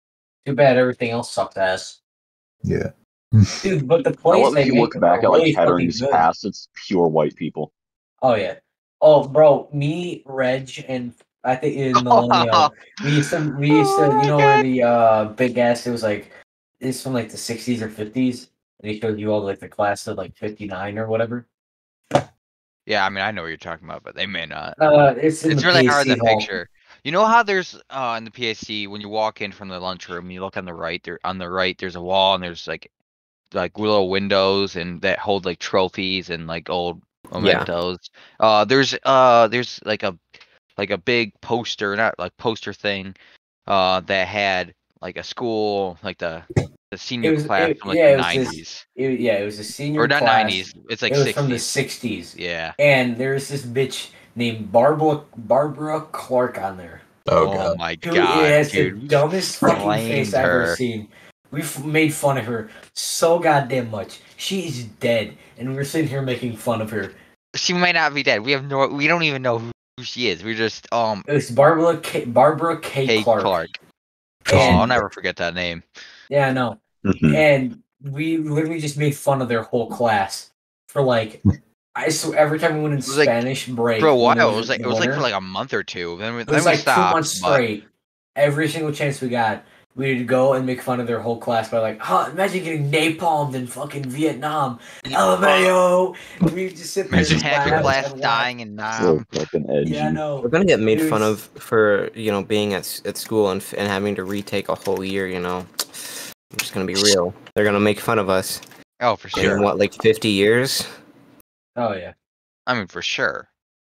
Too bad everything else sucked ass. Yeah. Dude, but the I plays love they that you make look back are at like really fucking Kettering's good. past. It's pure white people. Oh yeah. Oh, bro, me, Reg, and I think in Millennial, we used to, we used to, you know, where the uh big ass, it was like, it's from like the sixties or fifties, and he showed you all like the class of like fifty-nine or whatever. Yeah, I mean, I know what you're talking about, but they may not. Uh, it's in It's the really P A hard C to hall. picture. You know how there's uh in the P A C when you walk in from the lunchroom, you look on the right. There on the right, there's a wall, and there's like like little windows and that hold like trophies and like old mementos. Uh, there's uh there's like a like a big poster, not like poster thing, uh that had like a school like the the senior It was, class it, from like yeah, the it was this, nineties it, yeah, it was a senior or not class. nineties. It's like It was from the sixties. sixties, Yeah. and there's this bitch named Barbara Barbara Clark on there. Oh, Oh, god. my Who god, has dude. the dumbest fucking face flamed I've ever her. seen. We've made fun of her so goddamn much. She is dead, and we're sitting here making fun of her. She might not be dead. We have no. We don't even know who, who she is. We're just um. It was Barbara K, Barbara K. Kay Clark. Clark. Oh, And- I'll never forget that name. Yeah, I know. Mhm. And we literally just made fun of their whole class for like. I so every time we went in was like- Spanish break For a when while, it was like the it was like winter, for like a month or two. Then we, it then was we like stopped. two months but- straight. Every single chance we got, we'd go and make fun of their whole class by like, oh, imagine getting napalmed in fucking Vietnam. L M A O. We just sit there Imagine and half your laugh class and laugh. dying in So Nam. fucking edgy. Yeah, I know. We're gonna get made It fun was- of for you know being at s- at school and f- and having to retake a whole year. You know, I'm just gonna be real. They're gonna make fun of us Oh, for sure. in what like fifty years. Oh yeah. I mean, for sure.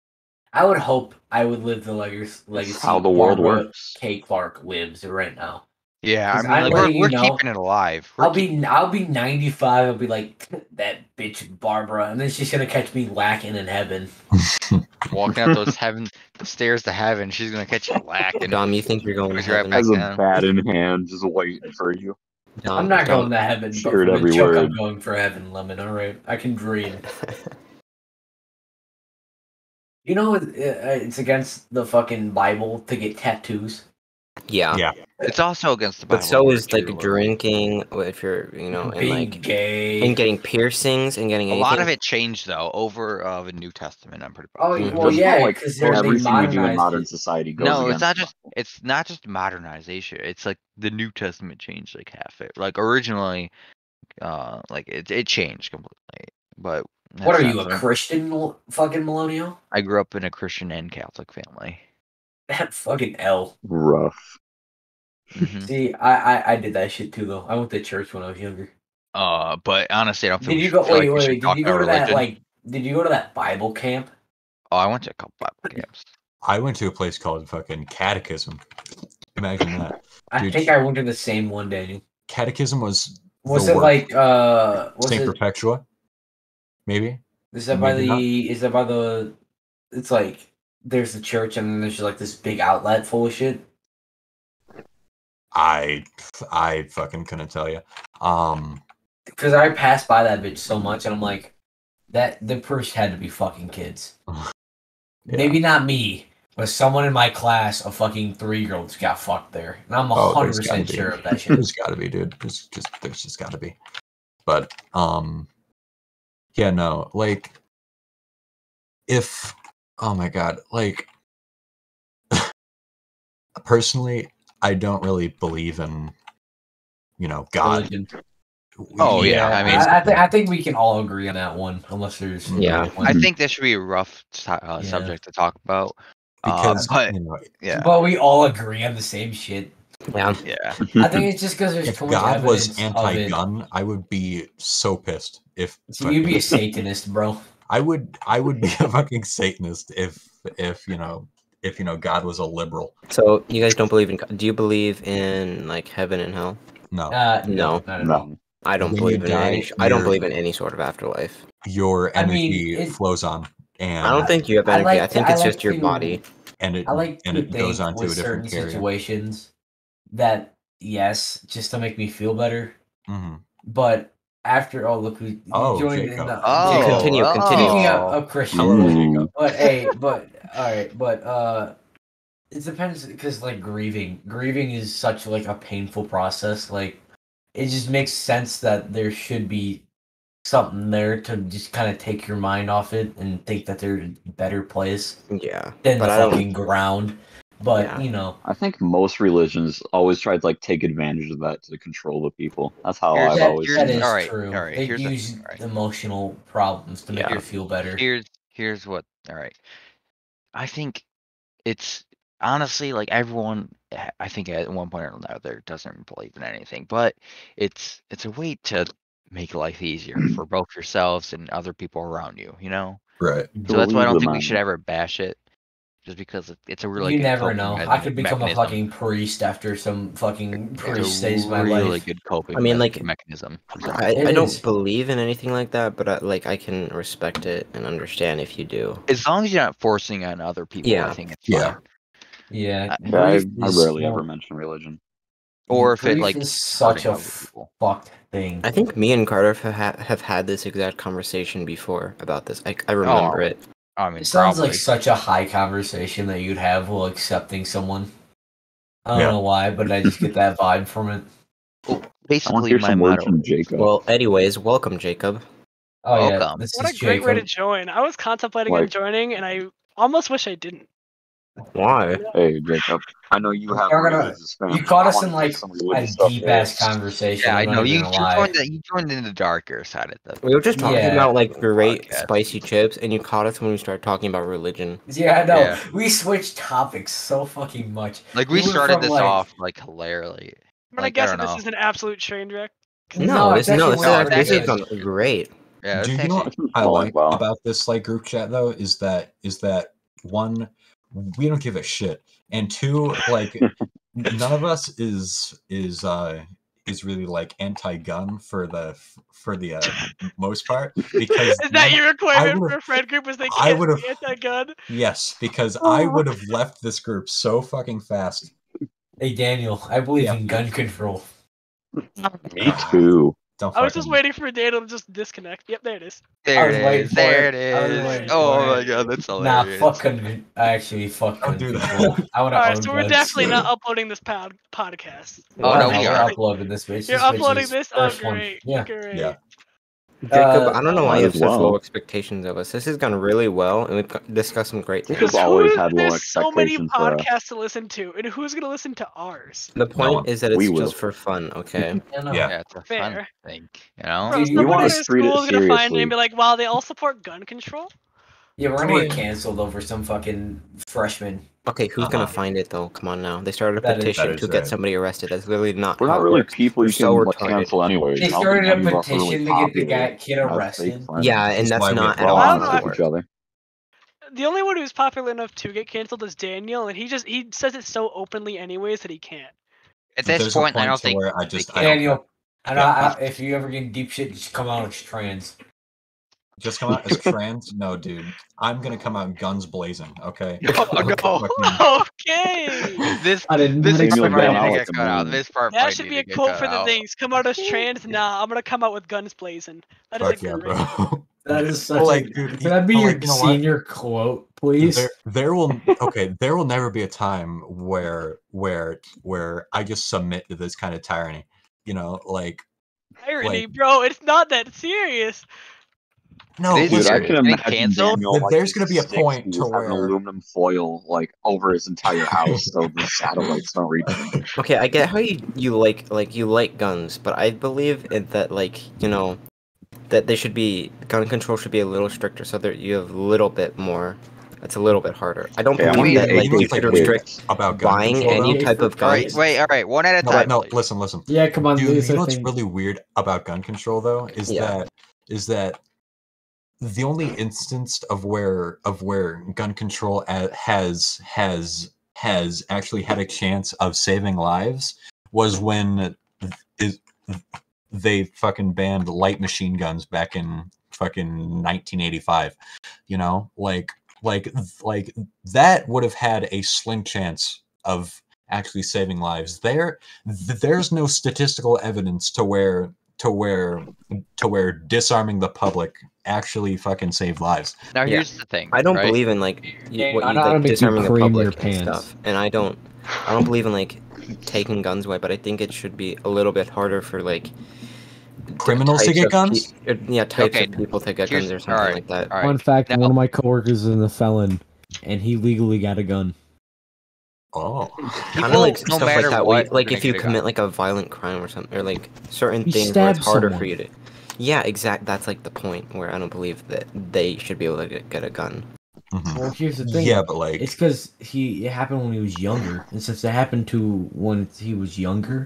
I would hope I would live the legacy. legacy That's how the world Barbara works. K. Clark lives right now. Yeah, I 'Cause mean, I'm like we're, letting you we're know- keeping it alive. We're I'll keep- be I'll be ninety-five. I'll be like that bitch Barbara, and then she's gonna catch me lacking in heaven. walking up those heaven the stairs to heaven. She's gonna catch you lacking. Dom, you think you're going to Push you right heaven? back Has a down. bat in hand, just waiting for you. Dom, I'm not Dom- going to heaven, but Sure, for the every joke, I'm word. going for heaven, Lemon. All right, I can dream. You know, it- it- it's against the fucking Bible to get tattoos. yeah. Yeah. It's also against the Bible. But so to is hurt like you, or- drinking if you're you know and Being like gay. and getting piercings and getting A anything. lot of it changed though over uh, the New Testament. I'm pretty. Oh, positive. well, Just yeah, like because they're they everything we do in modernized modern it. society goes No, it's against not the just Bible. it's not just modernization. It's like the New Testament changed like half it. Like originally, uh, like it it changed completely. But What that's are not you, a something- Christian mil- fucking millennial? I grew up in a Christian and Catholic family. That fucking L. Rough. Mhm. See, I, I I did that shit too though. I went to church when I was younger. Uh, but honestly, I don't feel Did we you should- go? feel Wait, like we wait, should wait. Did talk you go about to that religion. like? Did you go to that Bible camp? Oh, I went to a couple Bible camps. I went to a place called fucking Catechism. Imagine that. I Dude. think I went to the same one, Daniel. Catechism was Was the it worst. like uh? Was Saint it? Perpetua? Maybe? Is that by maybe not. the? Is that by the? It's like there's the church and then there's like this big outlet full of shit. I I fucking couldn't tell you. Um Because I passed by that bitch so much and I'm like, that the person had to be fucking kids. yeah. Maybe not me, but someone in my class of fucking three year olds got fucked there, and I'm a Oh, hundred there's percent gotta be. sure of that shit. There's gotta be, dude. There's just there's just gotta be. But um yeah, no, like if oh my god, like personally, I don't really believe in you know God. Religion. Oh, yeah, I mean- I, I, th- I think we can all agree on that one, unless there's Yeah. one- I think this should be a rough to- uh, Yeah. subject to talk about. because uh, but you know, yeah, But we all agree on the same shit. Yeah. yeah. I think it's just because there's if too much God was evidence of it. anti-gun, I would be so pissed. If So you'd be a fucking- Satanist, bro. I would I would be a fucking Satanist if if you know if you know God was a liberal. So you guys don't believe in? Do you believe in like heaven and hell? No, Uh, No. not at all. No. I don't When you believe in die, any. I don't you're- believe in any sort of afterlife. your I mean, energy it- flows on, and I don't think you have I energy. I, like to- think I it's like just your to- body. and it I like and to it think goes on to with a certain different carrier. situations that yes, just to make me feel better. hmm But after oh look who Oh, joined Jacob. in the Oh, Jacob. continue, continue. Speaking oh. of, of Christian, Hello, Mm. Jacob. but hey, but all right, but uh, it depends because like grieving, grieving is such like a painful process. Like it just makes sense that there should be something there to just kind of take your mind off it and think that there's a better place Yeah, than but the I don't. fucking ground. But Yeah. you know, I think most religions always try to like take advantage of that to control the people. That's how Here's- I've that, always here's- that seen is it. alright, true. alright, They here's a- use alright. emotional problems to make Yeah. you feel better. Here's here's what. All right, I think it's honestly like everyone. I think at one point or another doesn't believe in anything, but it's it's a way to make life easier for both yourselves and other people around you. You know, Right. so that's why I don't Believe think it, we man. should ever bash it, just because it- it's a really you good never coping know. me- I could become a mechanism. fucking priest after some fucking It's priest saves a my really life. good coping I mean, me- like, mechanism. for some I, people. It I don't is. believe in anything like that, but I, like I can respect it and understand if you do. As long as you're not forcing on other people, I Yeah. think it's Yeah. fine. Yeah, I- Yeah, I, grief I is rarely more- ever mention religion. Or if it grief like is such hurting a other people. fucked thing. I think me and Carter have, ha- have had this exact conversation before about this. I, I remember Oh. it. I mean, It sounds probably. like such a high conversation that you'd have while accepting someone. I don't Yeah. know why, but I just get that vibe from it. I want to Basically, hear my some words motto. from Jacob. Well, anyways, welcome, Jacob. Oh yeah, Welcome. this What is a great way to Jacob. join. I was contemplating on Like- joining, and I almost wish I didn't. Why? Hey, Jacob. I know you have You're gonna- religious fans. You caught I us wanna in hear like some a religious stuff deep here. ass conversation. Yeah, I I'm not know. even You, gonna you lie. joined. The, you joined in the darker side of the. We were just talking Yeah. about like great Podcast. spicy chips, and you caught us when we started talking about religion. Yeah, I know. Yeah. We switched topics so fucking much. Like we We went started from, this like- off like hilariously. I'm gonna Like, I guess don't that this know. is an absolute train wreck. No, it's this no, actually this is no, went it's actually this pretty is good. gone great. Yeah, it's Do you know actually. what I Oh, like wow. about this like group chat though is that is that one, we don't give a shit, and two, like none of us is is uh is really like anti-gun for the for the uh, most part because Is that none- your requirement would've- for a friend group? Is they I can't would've- be anti-gun? yes because I would have left this group so fucking fast. Hey Daniel, I believe Yeah. in gun control. Me too. Don't I was just fucking- waiting for Daniel to just disconnect. Yep, there it is. There was it waiting is. for There it. it I was is. waiting Oh for my it. god, that's Nah, hilarious. fuck gun. Actually, fuck Don't gun do that. control. I want to Alright, own so we're guns. definitely not uploading this pod- podcast. Oh, no, Wow, we we're are. uploading this bitch. You're This bitch uploading is this? Oh, first one. great. Yeah. Great. Yeah. Jacob, Uh, I don't know why might you have as such well. low expectations of us. This has gone really well, and we've got- discussed some great Jacob things. Because always who- had low there's so many expectations for us. podcasts to listen to, and who's gonna listen to ours? The point one. is that it's We will. just for fun, okay? yeah, no. Yeah. Yeah, it's a fun Fair. thing, you know. Bro, Dude, you somebody wanna in treat it school is gonna find me seriously. and be like, "Wow, they all support gun control." Yeah, we're gonna Come get on. canceled over some fucking freshman. Okay, who's gonna Uh-huh. find it though? Come on now. They started a That is- petition that is to get right. somebody arrested. That's literally not. We're how not it really works. people We're you so can like, retarded. cancel anyways. They I don't started think a any of us are petition really to get the popular. guy kid As fake arrested. friends. Yeah, This and is that's why we not have at We're all all I how don't honest it know. with works. each other. The only one who's popular enough to get canceled is Daniel, and he just he says it so openly anyways that he can't. At this There's a point, I point don't to think. where I they just- I can. don't- Daniel, and Yeah. I, I, if you ever get in deep shit, just come out as trans. Just come out as trans? No, dude. I'm gonna come out guns blazing. Okay. Oh no! Fucking- Okay. This I didn't this know part Daniel might going need out to like get the cut out. moon. This part That might should need be to a get quote cut for the out. things. Come out as trans. Nah, I'm gonna come out with guns blazing. That is Fuck a yeah, great. bro. That is such Well, like, a. dude, Can that be but, your like, you know what? senior quote, please? There, there will okay. There will never be a time where where where I just submit to this kind of tyranny. You know, like Irony, like- bro. It's not that serious. no, It is Dude, I serious. can Getting imagine canceled? Daniel There- like there's in gonna be a his point sixties to having where- aluminum foil like over his entire house so the satellites don't reach him. Okay, I get how you you like like you like guns, but I believe in that like you know that they should be gun control should be a little stricter so that you have a little bit more. It's a little bit harder. I don't Okay, I'm believe gonna that get like angry you if should I restrict about gun buying control, any though. type of All right, guns. wait, all right, one at a No, time. no, please. listen, listen. Yeah, come on. Dude, this you know I what's think- really weird about gun control though is Yeah. that is that the only instance of where of where gun control a- has has has actually had a chance of saving lives was when is they fucking banned light machine guns back in fucking nineteen eighty-five. You know, like like like that would have had a slim chance of actually saving lives. There there's no statistical evidence to where to where to where disarming the public actually fucking save lives. Now Yeah. here's the thing. I don't right? believe in like you, Yeah, what I you don't wanna like make you disarming the cream public your and pants. stuff, and I don't, I don't believe in like taking guns away, but I think it should be a little bit harder for like t- Criminals to types get of guns? pe- uh, yeah, types Okay, of people to get here's- guns or something alright, like that. All right. Fun fact: Now- one of my coworkers is a felon, and he legally got a gun. Oh. Kind People, of like no stuff matter like that. what, where, like are if you gonna get a commit gun. like a violent crime or something, or like certain You things where it's stab harder for someone. you to. Yeah, exact. That's like the point where I don't believe that they should be able to get, get a gun. Mhm. Well, here's the thing. Yeah, but like, It's because he it happened when he was younger, and since it happened to when he was younger,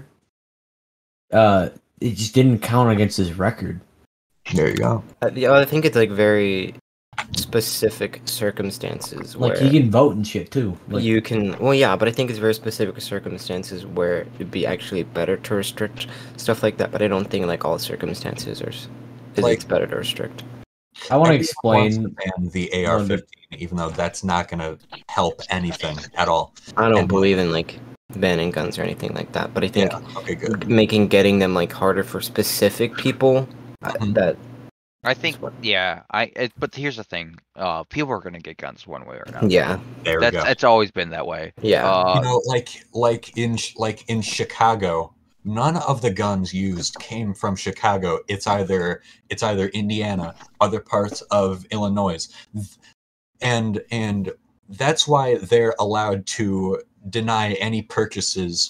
uh, it just didn't count against his record. there you go. Uh, yeah, I think it's like very specific circumstances Like where he can vote and shit too. Like, you can. Well, yeah, but I think it's very specific circumstances where it'd be actually better to restrict stuff like that. But I don't think like all circumstances are. s- Is Like- it's better to restrict. I want to Everyone wants explain. to ban the A R fifteen, even though that's not going to help anything at all. I don't And- believe in like banning guns or anything like that. But I think Yeah. Okay, good. making getting them like harder for specific people uh, Mhm. that I think, what- yeah. I. It, but here's the thing. Uh, people are gonna get guns one way or another. yeah There we That's go. it's always been that way. yeah Uh, you know, like like in Ch- like in Chicago, none of the guns used came from Chicago. It's either it's either Indiana, other parts of Illinois, and and that's why they're allowed to deny any purchases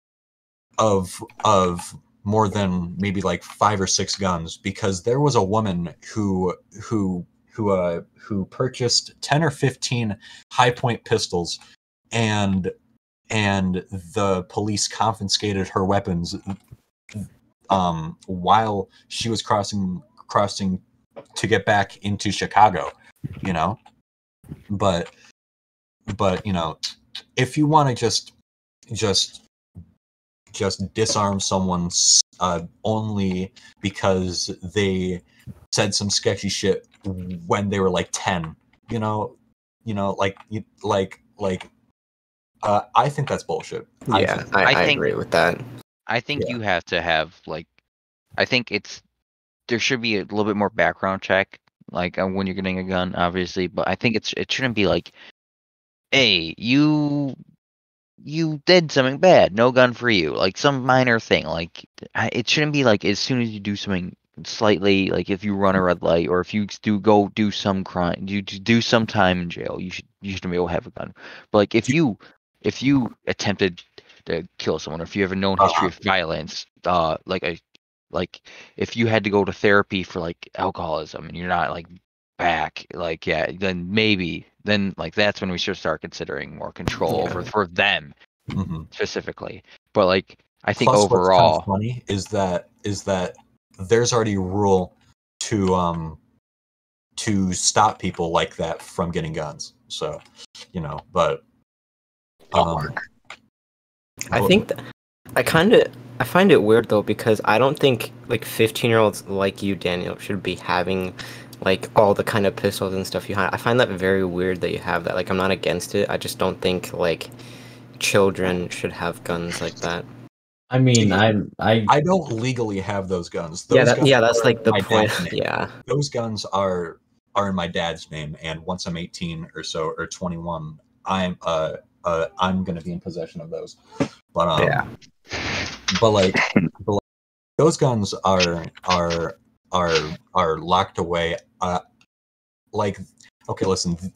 of of more than maybe like five or six guns, because there was a woman who who who uh who purchased ten or fifteen high point pistols, and and the police confiscated her weapons um while she was crossing crossing to get back into Chicago, you know. But but you know, if you want to just just just disarm someone uh, only because they said some sketchy shit when they were like ten, you know, you know, like you like like uh, I think that's bullshit. I yeah think- I, I I think- agree with that. I think Yeah. you have to have like, I think it's there should be a little bit more background check, like uh, when you're getting a gun, obviously. But I think it's it shouldn't be like, hey, you you did something bad, no gun for you, like some minor thing. Like I- it shouldn't be like as soon as you do something slightly, like if you run a red light or if you do go do some crime, you d- do some time in jail, you should you should be able to have a gun. But like if you if you attempted to kill someone, or if you have a known history of violence, uh, like a like if you had to go to therapy for like alcoholism and you're not like back, like yeah, then maybe then like that's when we should start considering more control Yeah. over for them Mhm. specifically. But like I think Plus, what's kind overall, of funny is that is that there's already a rule to um to stop people like that from getting guns. So, you know, but um, I but- think that, I kind of I find it weird though, because I don't think like fifteen year olds like you, Daniel, should be having like all the kind of pistols and stuff you have. I find that very weird that you have that. Like I'm not against it. I just don't think like children should have guns like that. I mean, I I I don't legally have those guns. Those yeah, that, guns yeah, that's are like the my point. dad's name. Yeah, Those guns are are in my dad's name, and once I'm eighteen or so or twenty-one, I'm uh uh I'm gonna be in possession of those. But um, Yeah. but like, but like those guns are are are are locked away. Uh, like okay, listen. th-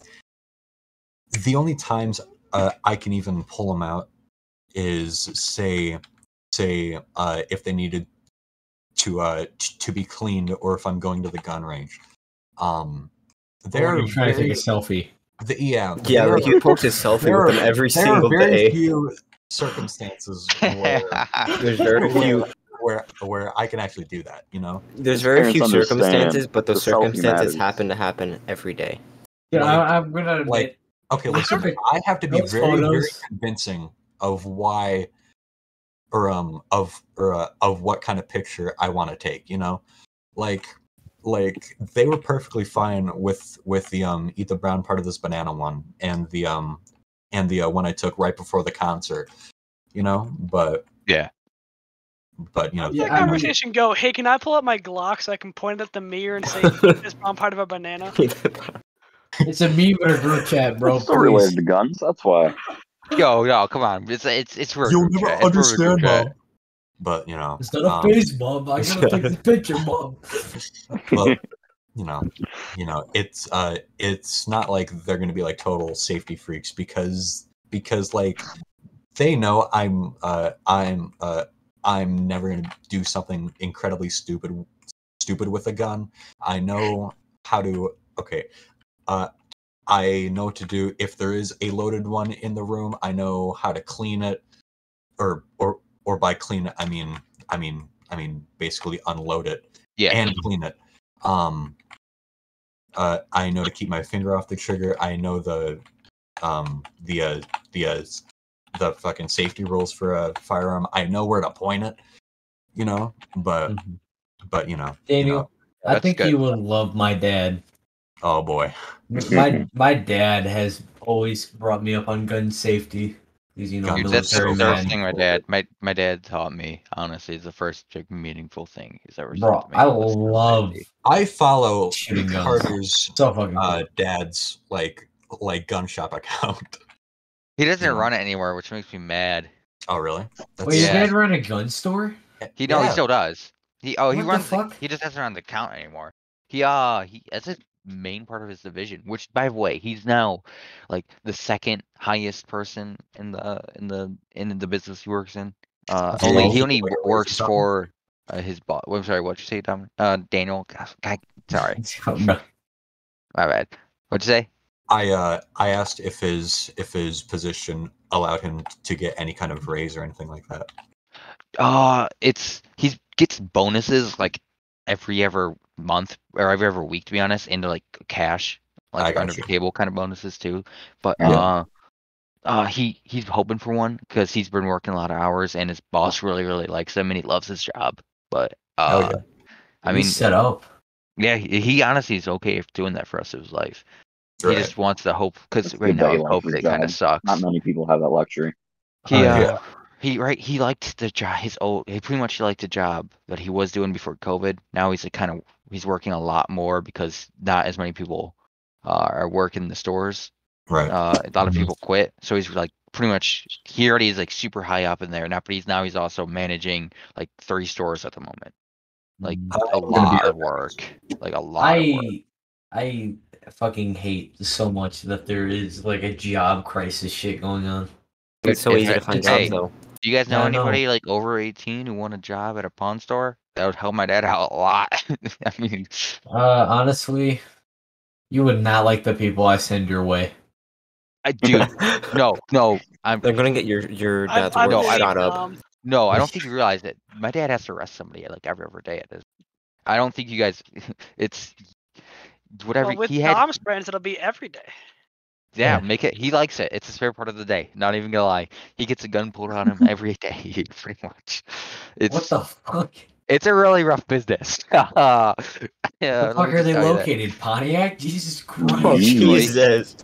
The only times uh, I can even pull them out is say say uh, if they needed to uh t- to be cleaned, or if I'm going to the gun range. Um, or they're you're trying very, to take a selfie. the, yeah yeah. there Like are- you post a selfie there with are- them every there are single very day. few circumstances where There's very few. where where I can actually do that. You know, There's His very parents few understand circumstances, but those the selfie circumstances matters. happen to happen every day. Yeah, Like- I, I'm gonna admit, like okay, Look listen. at the- I have to be those very very photos. convincing of why or um of or uh, of what kind of picture I want to take. You know, like like they were perfectly fine with with the um eat the brown part of this banana one, and the um and the uh, one I took right before the concert. You know, but Yeah. but you know, How'd Yeah, that I mean- conversation go? Hey, can I pull up my Glock so I can point it at the mirror and say, "Is this bomb part of a banana?" It's a meme in a group chat, bro. It's still related Please. to guns. That's why. Yo, yo, come on. It's it's it's for a you'll group never chat. It's for a group understand, chat. mom. But you know, It's not a um, face, mom. I gotta take the picture, mom. but you know, you know, it's uh, it's not like they're gonna be like total safety freaks because because like they know I'm uh I'm uh I'm never gonna do something incredibly stupid stupid with a gun. I know how to okay, uh I know what to do if there is a loaded one in the room. I know how to clean it, or or or by clean it I mean I mean I mean basically unload it Yeah. and clean it. Um uh I know to keep my finger off the trigger. I know the um the uh the uh the fucking safety rules for a firearm. I know where to point it, you know, but Mhm. but you know, Daniel, you know, I That's think good. you would love my dad. oh boy. My my dad has always brought me up on gun safety. He's you know Gun Dude, that's the military so first man. thing my dad my my dad taught me. Honestly, it's the first like, meaningful thing he's ever said Bro, to me. I was gun love safety. I follow shooting guns. Carter's So fucking cool. uh dad's like like gun shop account. He doesn't you know. run it anymore, which makes me mad. Oh really? That's Wait, your Yeah. dad ran a gun store? He no, he yeah. still does. He oh he What the runs. The, fuck? he just doesn't run the account anymore. He uh he that's a main part of his division. Which by the way, he's now like the second highest person in the in the in the business he works in. Uh, Do you only know he he only like w- raise works or something? for uh, his boss. I'm sorry, what'd you say, Dom? Uh, Daniel. Gosh, guy, sorry, Oh, no. my bad. What'd you say? I uh I asked if his if his position allowed him to get any kind of raise or anything like that. Uh it's he gets bonuses like every ever month or every ever week, to be honest, into like cash, I like got under you. the table kind of bonuses too. But Yeah. uh, uh, he he's hoping for one because he's been working a lot of hours and his boss really really likes him and he loves his job. But Hell uh, yeah. I mean, He's set up. yeah, he, he honestly is okay if doing that for us of his life. He Right. just wants to hope because It's right good that now he with likes COVID his it kind of job. sucks. Not many people have that luxury. He Oh, uh, yeah. he right he liked the job his old he pretty much liked the job that he was doing before COVID. Now he's like kind of he's working a lot more because not as many people uh, are working the stores. Right. Uh, a lot of Mhm. people quit, so he's like pretty much he already is like super high up in there now. But he's now he's also managing like three stores at the moment. Like Mm. a I'm gonna be lot right of work, like a lot of work. I I fucking hate so much that there is like a job crisis shit going on. It's so If easy I- to find hey, jobs though. Do you guys know Yeah, I know. anybody like over eighteen who want a job at a pawn store? That would help my dad out a lot. I mean, Uh, honestly, you would not like the people I send your way. I do. No, no, I'm They're gonna get your your I, dad's I work No, I believe shot up. Dom. no, I don't think you realize that my dad has to arrest somebody like every other day at this. I don't think you guys. It's whatever Well, with he had. Dom's friends, it'll be every day. Yeah, Yeah. make it. He likes it. It's his favorite part of the day. Not even gonna lie. He gets a gun pulled on him every day, pretty much. It's What the fuck? it's a really rough business. yeah, The let fuck me are just they tell you that. located? Pontiac? Jesus Christ. Oh Detroit. Jesus!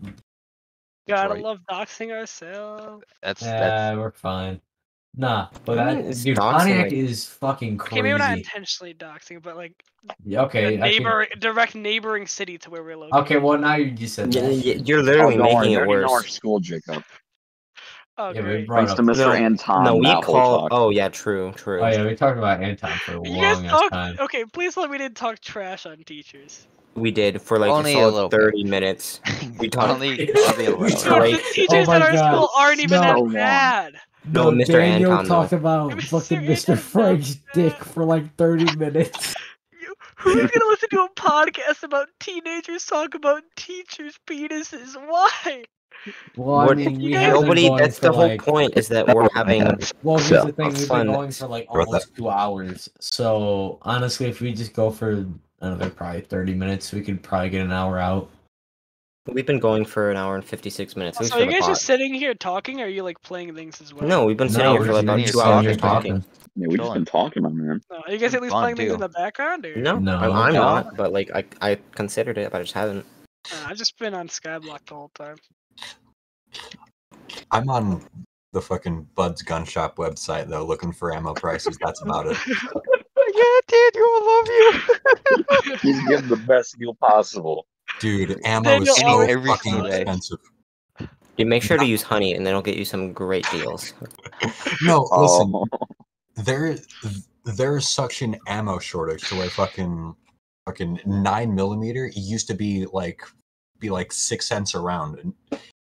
Gotta Detroit. love doxing ourselves. That's Yeah, that's we're fine. Nah, but I I, mean, it's dude, doxing, Pontiac like- is fucking Okay, maybe not crazy. intentionally doxing, but like Yeah, okay, a I can- neighbor, direct neighboring city to where we're located. okay, well now you just said Yeah, that. yeah, you're Oh, literally don't worry, making we it already know our worse. school, Jacob. Oh, Yeah, we great. brought Thanks up. to Mister No, Anton. no, we that whole call. talk. Oh yeah, true, true. Oh yeah, we talked about Anton for a You guys long ass talk. time. Okay, please let me didn't talk trash on teachers. We did for like Only a a solid little bit. thirty minutes. We talked. only only a We little. talked- Dude, Right. the teachers Oh my at our God. school aren't even No. that So long. bad. No, No, Mister Daniel Anton, talked though. about Mister fucking Mister Anton, Frank's no. dick for like thirty minutes. You, who's gonna listen to a podcast about teenagers talk about teachers' penises? Why? Well, I What- mean, we You have guys- been Nobody. going That's for the whole like. point. Is that we're having. Well, here's So, the thing: we've fun- been going for like Brought almost two hours. So honestly, if we just go for another probably thirty minutes, we could probably get an hour out. We've been going for an hour and fifty-six minutes. At least So for are you the guys pod. just sitting here talking, or are you like playing things as well? No, we've been sitting No, here for we're like about just two sitting hours here talking. Yeah, we just been talking, my man. No, are you guys at least Fun, playing things too. in the background, or? No, No. I'm, I'm No. not. But like, I I considered it, but I just haven't. Uh, I've just been on Skyblock the whole time. I'm on the fucking Bud's Gun Shop website though, looking for ammo prices. That's about it. Yeah, Daniel, I love you. He's getting the best deal possible. Dude, ammo Daniel is so always every fucking single day. expensive. Dude, make sure to use honey, and then it'll get you some great deals. No, listen, Oh, there there is such an ammo shortage to where fucking fucking nine millimeter used to be like be like six cents a round. And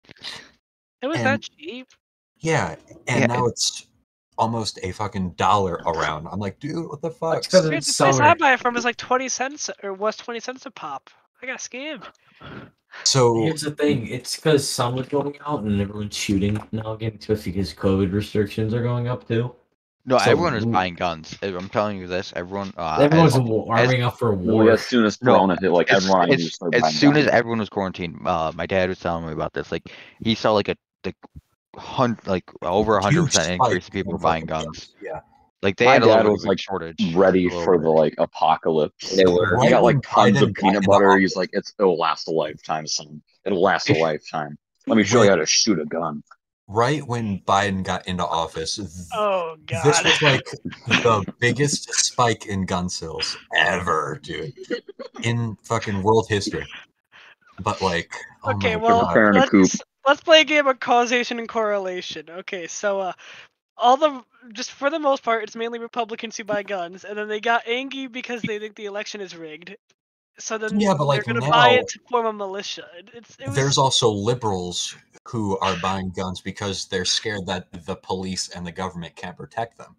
It was And- that cheap. yeah, and Yeah, now it's almost a fucking dollar a round. I'm like, dude, what the fuck? That's 'cause Dude, it's the place I summer. buy it from is like twenty cents, or was twenty cents a pop. I got scammed. So Here's the thing: it's because summer's going out and everyone's shooting now again, especially because COVID restrictions are going up too. No, So everyone was w- buying guns. I'm telling you this. Everyone. Uh, Everyone's as, wa- arming up for well, war. yeah, as soon as No, Corona hit, like as, everyone I knew as, started as buying soon as guns. everyone was quarantined, uh, my dad was telling me about this. Like he saw like a like hundred, like over a hundred huge percent spike increase in people in buying fucking guns. Yeah. Like they My had a little dad bit was of a like shortage. ready a little for bit. the like apocalypse. They were. He Right got when like tons Biden of got peanut into butter. office- He's like, it's it'll last a lifetime, son. It'll last a lifetime. Let me show When- you how to shoot a gun. Right when Biden got into office, th- Oh god. this was like the biggest spike in gun sales ever, dude, in fucking world history. But like, oh Okay, my well, god, Fair and a coup. let's let's play a game of causation and correlation. Okay, so uh, all the just for the most part, it's mainly Republicans who buy guns, and then they got angry because they think the election is rigged. So then Yeah, but, like, they're gonna buy now- it to form a militia. It- It's it was there's also liberals who are buying guns because they're scared that the police and the government can't protect them.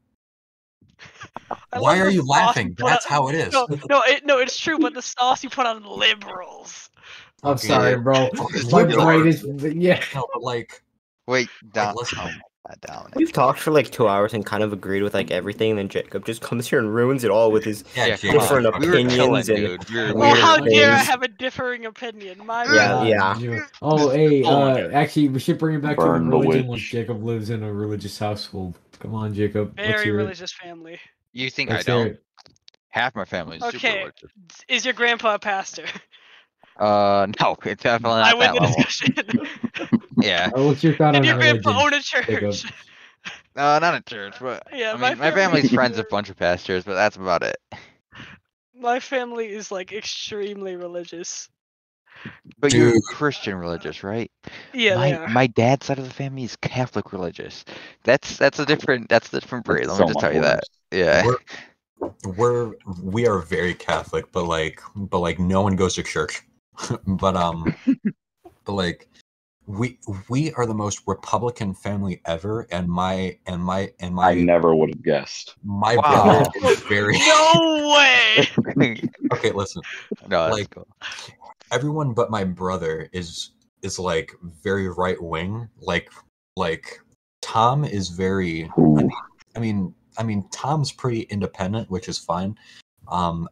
I Why love are the you sauce laughing? you put That's on- how it is. No, no, it, no, it's true, but the sauce you put on liberals. I'm Okay. sorry, bro. It's My liberal. brain is yeah. No, but like, Wait, down. listen. oh, my God, down. We've talked for like two hours and kind of agreed with like everything, and then Jacob just comes here and ruins it all with his. yeah, Yeah, Jacob, come different on. We were opinions chilling, and dude. We were, we Well, weird how were, dare I things. have a differing opinion? My Yeah, bad. yeah. you- Oh, hey, Oh my uh, God. actually, we should bring it back Burn to the the religion witch. once Jacob lives in a religious household. Come on, Jacob. Let's Very hear it. religious family. You think Let's I hear don't? it. Half my family is super Okay. religious. Is your grandpa a pastor? Uh, no, it's definitely I not win that the level. discussion. Yeah, Oh, what's your thought Did on your religion? grandpa own a Jacob? church? uh, not a church, but Yeah, I my mean, my family- family's friends with a bunch of pastors, but that's about it. My family is like extremely religious. But you're Dude. Christian religious, right? Yeah, my they are. my dad's side of the family is Catholic religious. That's that's a different that's a different breed. Let So me just much tell you that. worse. Yeah. we're we're we are very Catholic, but like, but like, no one goes to church. but um, but like, we we are the most Republican family ever, and my and my and my I never would have guessed. my Wow. brother is very No way! okay. Listen, no, that's like- cool. everyone but my brother is is like very right wing. Like like Tom is very. I Ooh. mean, I mean, I mean, Tom's pretty independent, which is fine. Um,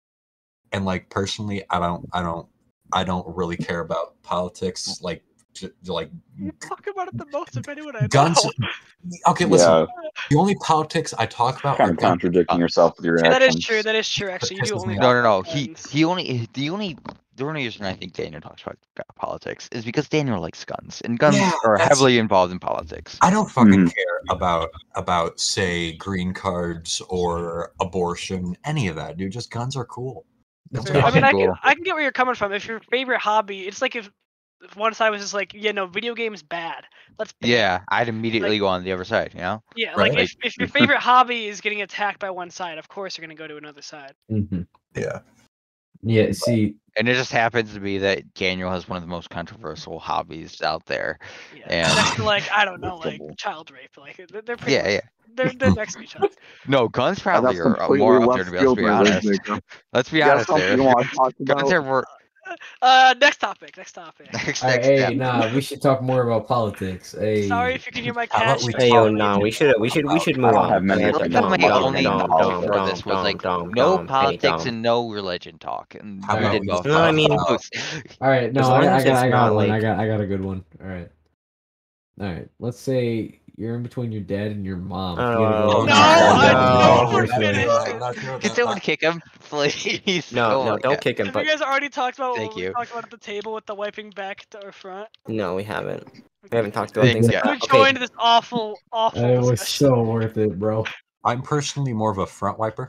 and like personally, I don't, I don't, I don't really care about politics. Like, j- like You talk about it the most of anyone I guns. know. Okay, listen. Yeah, The only politics I talk about kind are of gun- contradicting yourself with your Yeah, that is actions. true. That is true. Actually, you do pisses only. me No, talk no, no. about He guns. he only the only the only reason I think Daniel talks about gu- politics is because Daniel likes guns, and guns Yeah, are that's- heavily involved in politics. I don't fucking Mhm. care about about say green cards or abortion, any of that, dude. Just guns are cool. Guns They're are I mean, I cool. can, I can get where you're coming from. If your favorite hobby, it's like if, if one side was just like, yeah, no, video games bad. Let's ban it." Yeah, I'd immediately Like- go on the other side. You know. Yeah, Right. like if, if your favorite hobby is getting attacked by one side, of course you're gonna go to another side. hmm Yeah. Yeah. See, And it just happens to be that Daniel has one of the most controversial hobbies out there. Yeah. And- Next to like I don't know, like child rape. Like they're, they're pretty. Yeah, much- yeah. They're they're next to each other. No, guns Oh, probably that's are uh, completely more up left there to be, let's field be for this, honest. Jacob. Let's be You got honest something there. you want to talk Guns about? are more. Uh, next topic. Next topic. Next, all right, next, hey, yeah. nah, we should talk more about politics. Hey, Sorry if you can hear my How about cat. we she's Hey yo, calling me. nah, we should we should we should I move don't on. have many Yeah, opinions That's on my politics. only Dom, topic Dom, for Dom, this was Dom, like Dom, no Dom, hey, politics Dom. and no religion talk, and How we about did we both. just No, I talk mean- about- all right, no, As I, long I as got, it's I got not, one. I like- got, I got a good one. All right, all right. Let's say you're in between your dad and your mom. You gotta Oh, go- No, I don't First finish one. it. Can someone kick him, please? No, Oh no, my don't God. kick him. Have But you guys already talked about Thank what we you. talked about at the table with the wiping back to our front? no, we haven't. We haven't talked about Thank things you. like Who that. Okay. joined this awful, awful It was discussion? so worth it, bro. I'm personally more of a front wiper.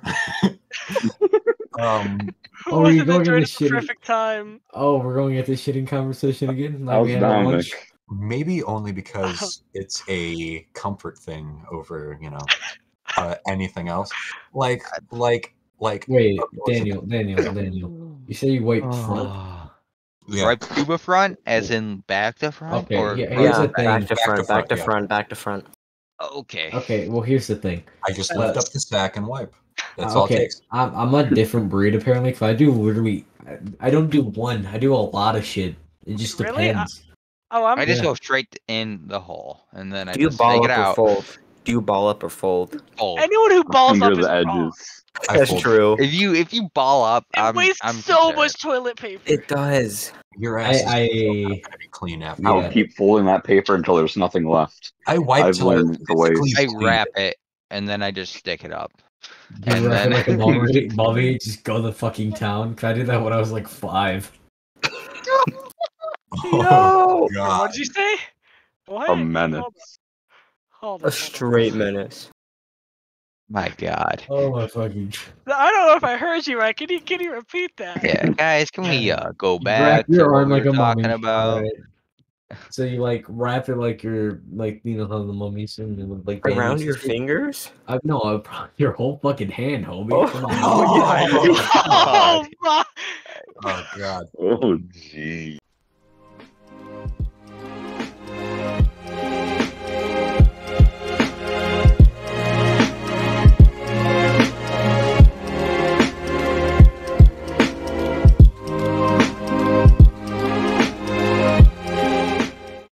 um, Who Oh, was you it going that in joined the at the shitty- perfect time? Oh, we're going at this shitting conversation again? Like That we was had at lunch? Dominic. maybe only because it's a comfort thing over, you know, uh, anything else. Like, like, like. Wait, okay, what's the Daniel, thing? Daniel, Daniel. You say you wiped front? Yeah. Right to the front, as in back to front, Okay, or yeah, front here's Yeah, the to thing. back to Back to front, back front, to yeah. front, back to front. back? Okay. Okay, well, here's the thing. I just Uh, lift up the sack and wipe. That's Uh, all it okay, takes. I'm, I'm a different breed apparently, because I do literally, I, I don't do one, I do a lot of shit. It just Really? I- depends. Oh, I'm. I just Yeah. go straight in the hole, and then I Do you just ball take it up or out. fold? Do you ball up or fold? Fold. Anyone who balls Finger up is the wrong. edges. I That's fold true. If you if you ball up, It I'm wastes I'm so concerned. much toilet paper. It does. Your I, ass is so I, gonna be clean after. I'll Yeah. keep folding that paper until there's nothing left. I wipe I've till I learned the ways. physically I bleed. wrap it, and then I just stick it up. you And wrap it then- like a mummy, mummy, just go to the fucking town. 'Cause I did that when I was like five. Oh, Wait, God. what did you say? What? A menace. Hold on. Hold on, A hold on. straight menace. My God. Oh my fucking. I don't know if I heard you right. Can you can you repeat that? Yeah, guys, can we uh go You back wrap to your what arm we like were a mummy. talking about? alright? So you like wrap it like you're like you know how the mummies and then, like Around bandages your and shit? fingers? I no, I probably your whole fucking hand, homie. Oh. Come on. Oh, Oh my! oh God. Oh, gee.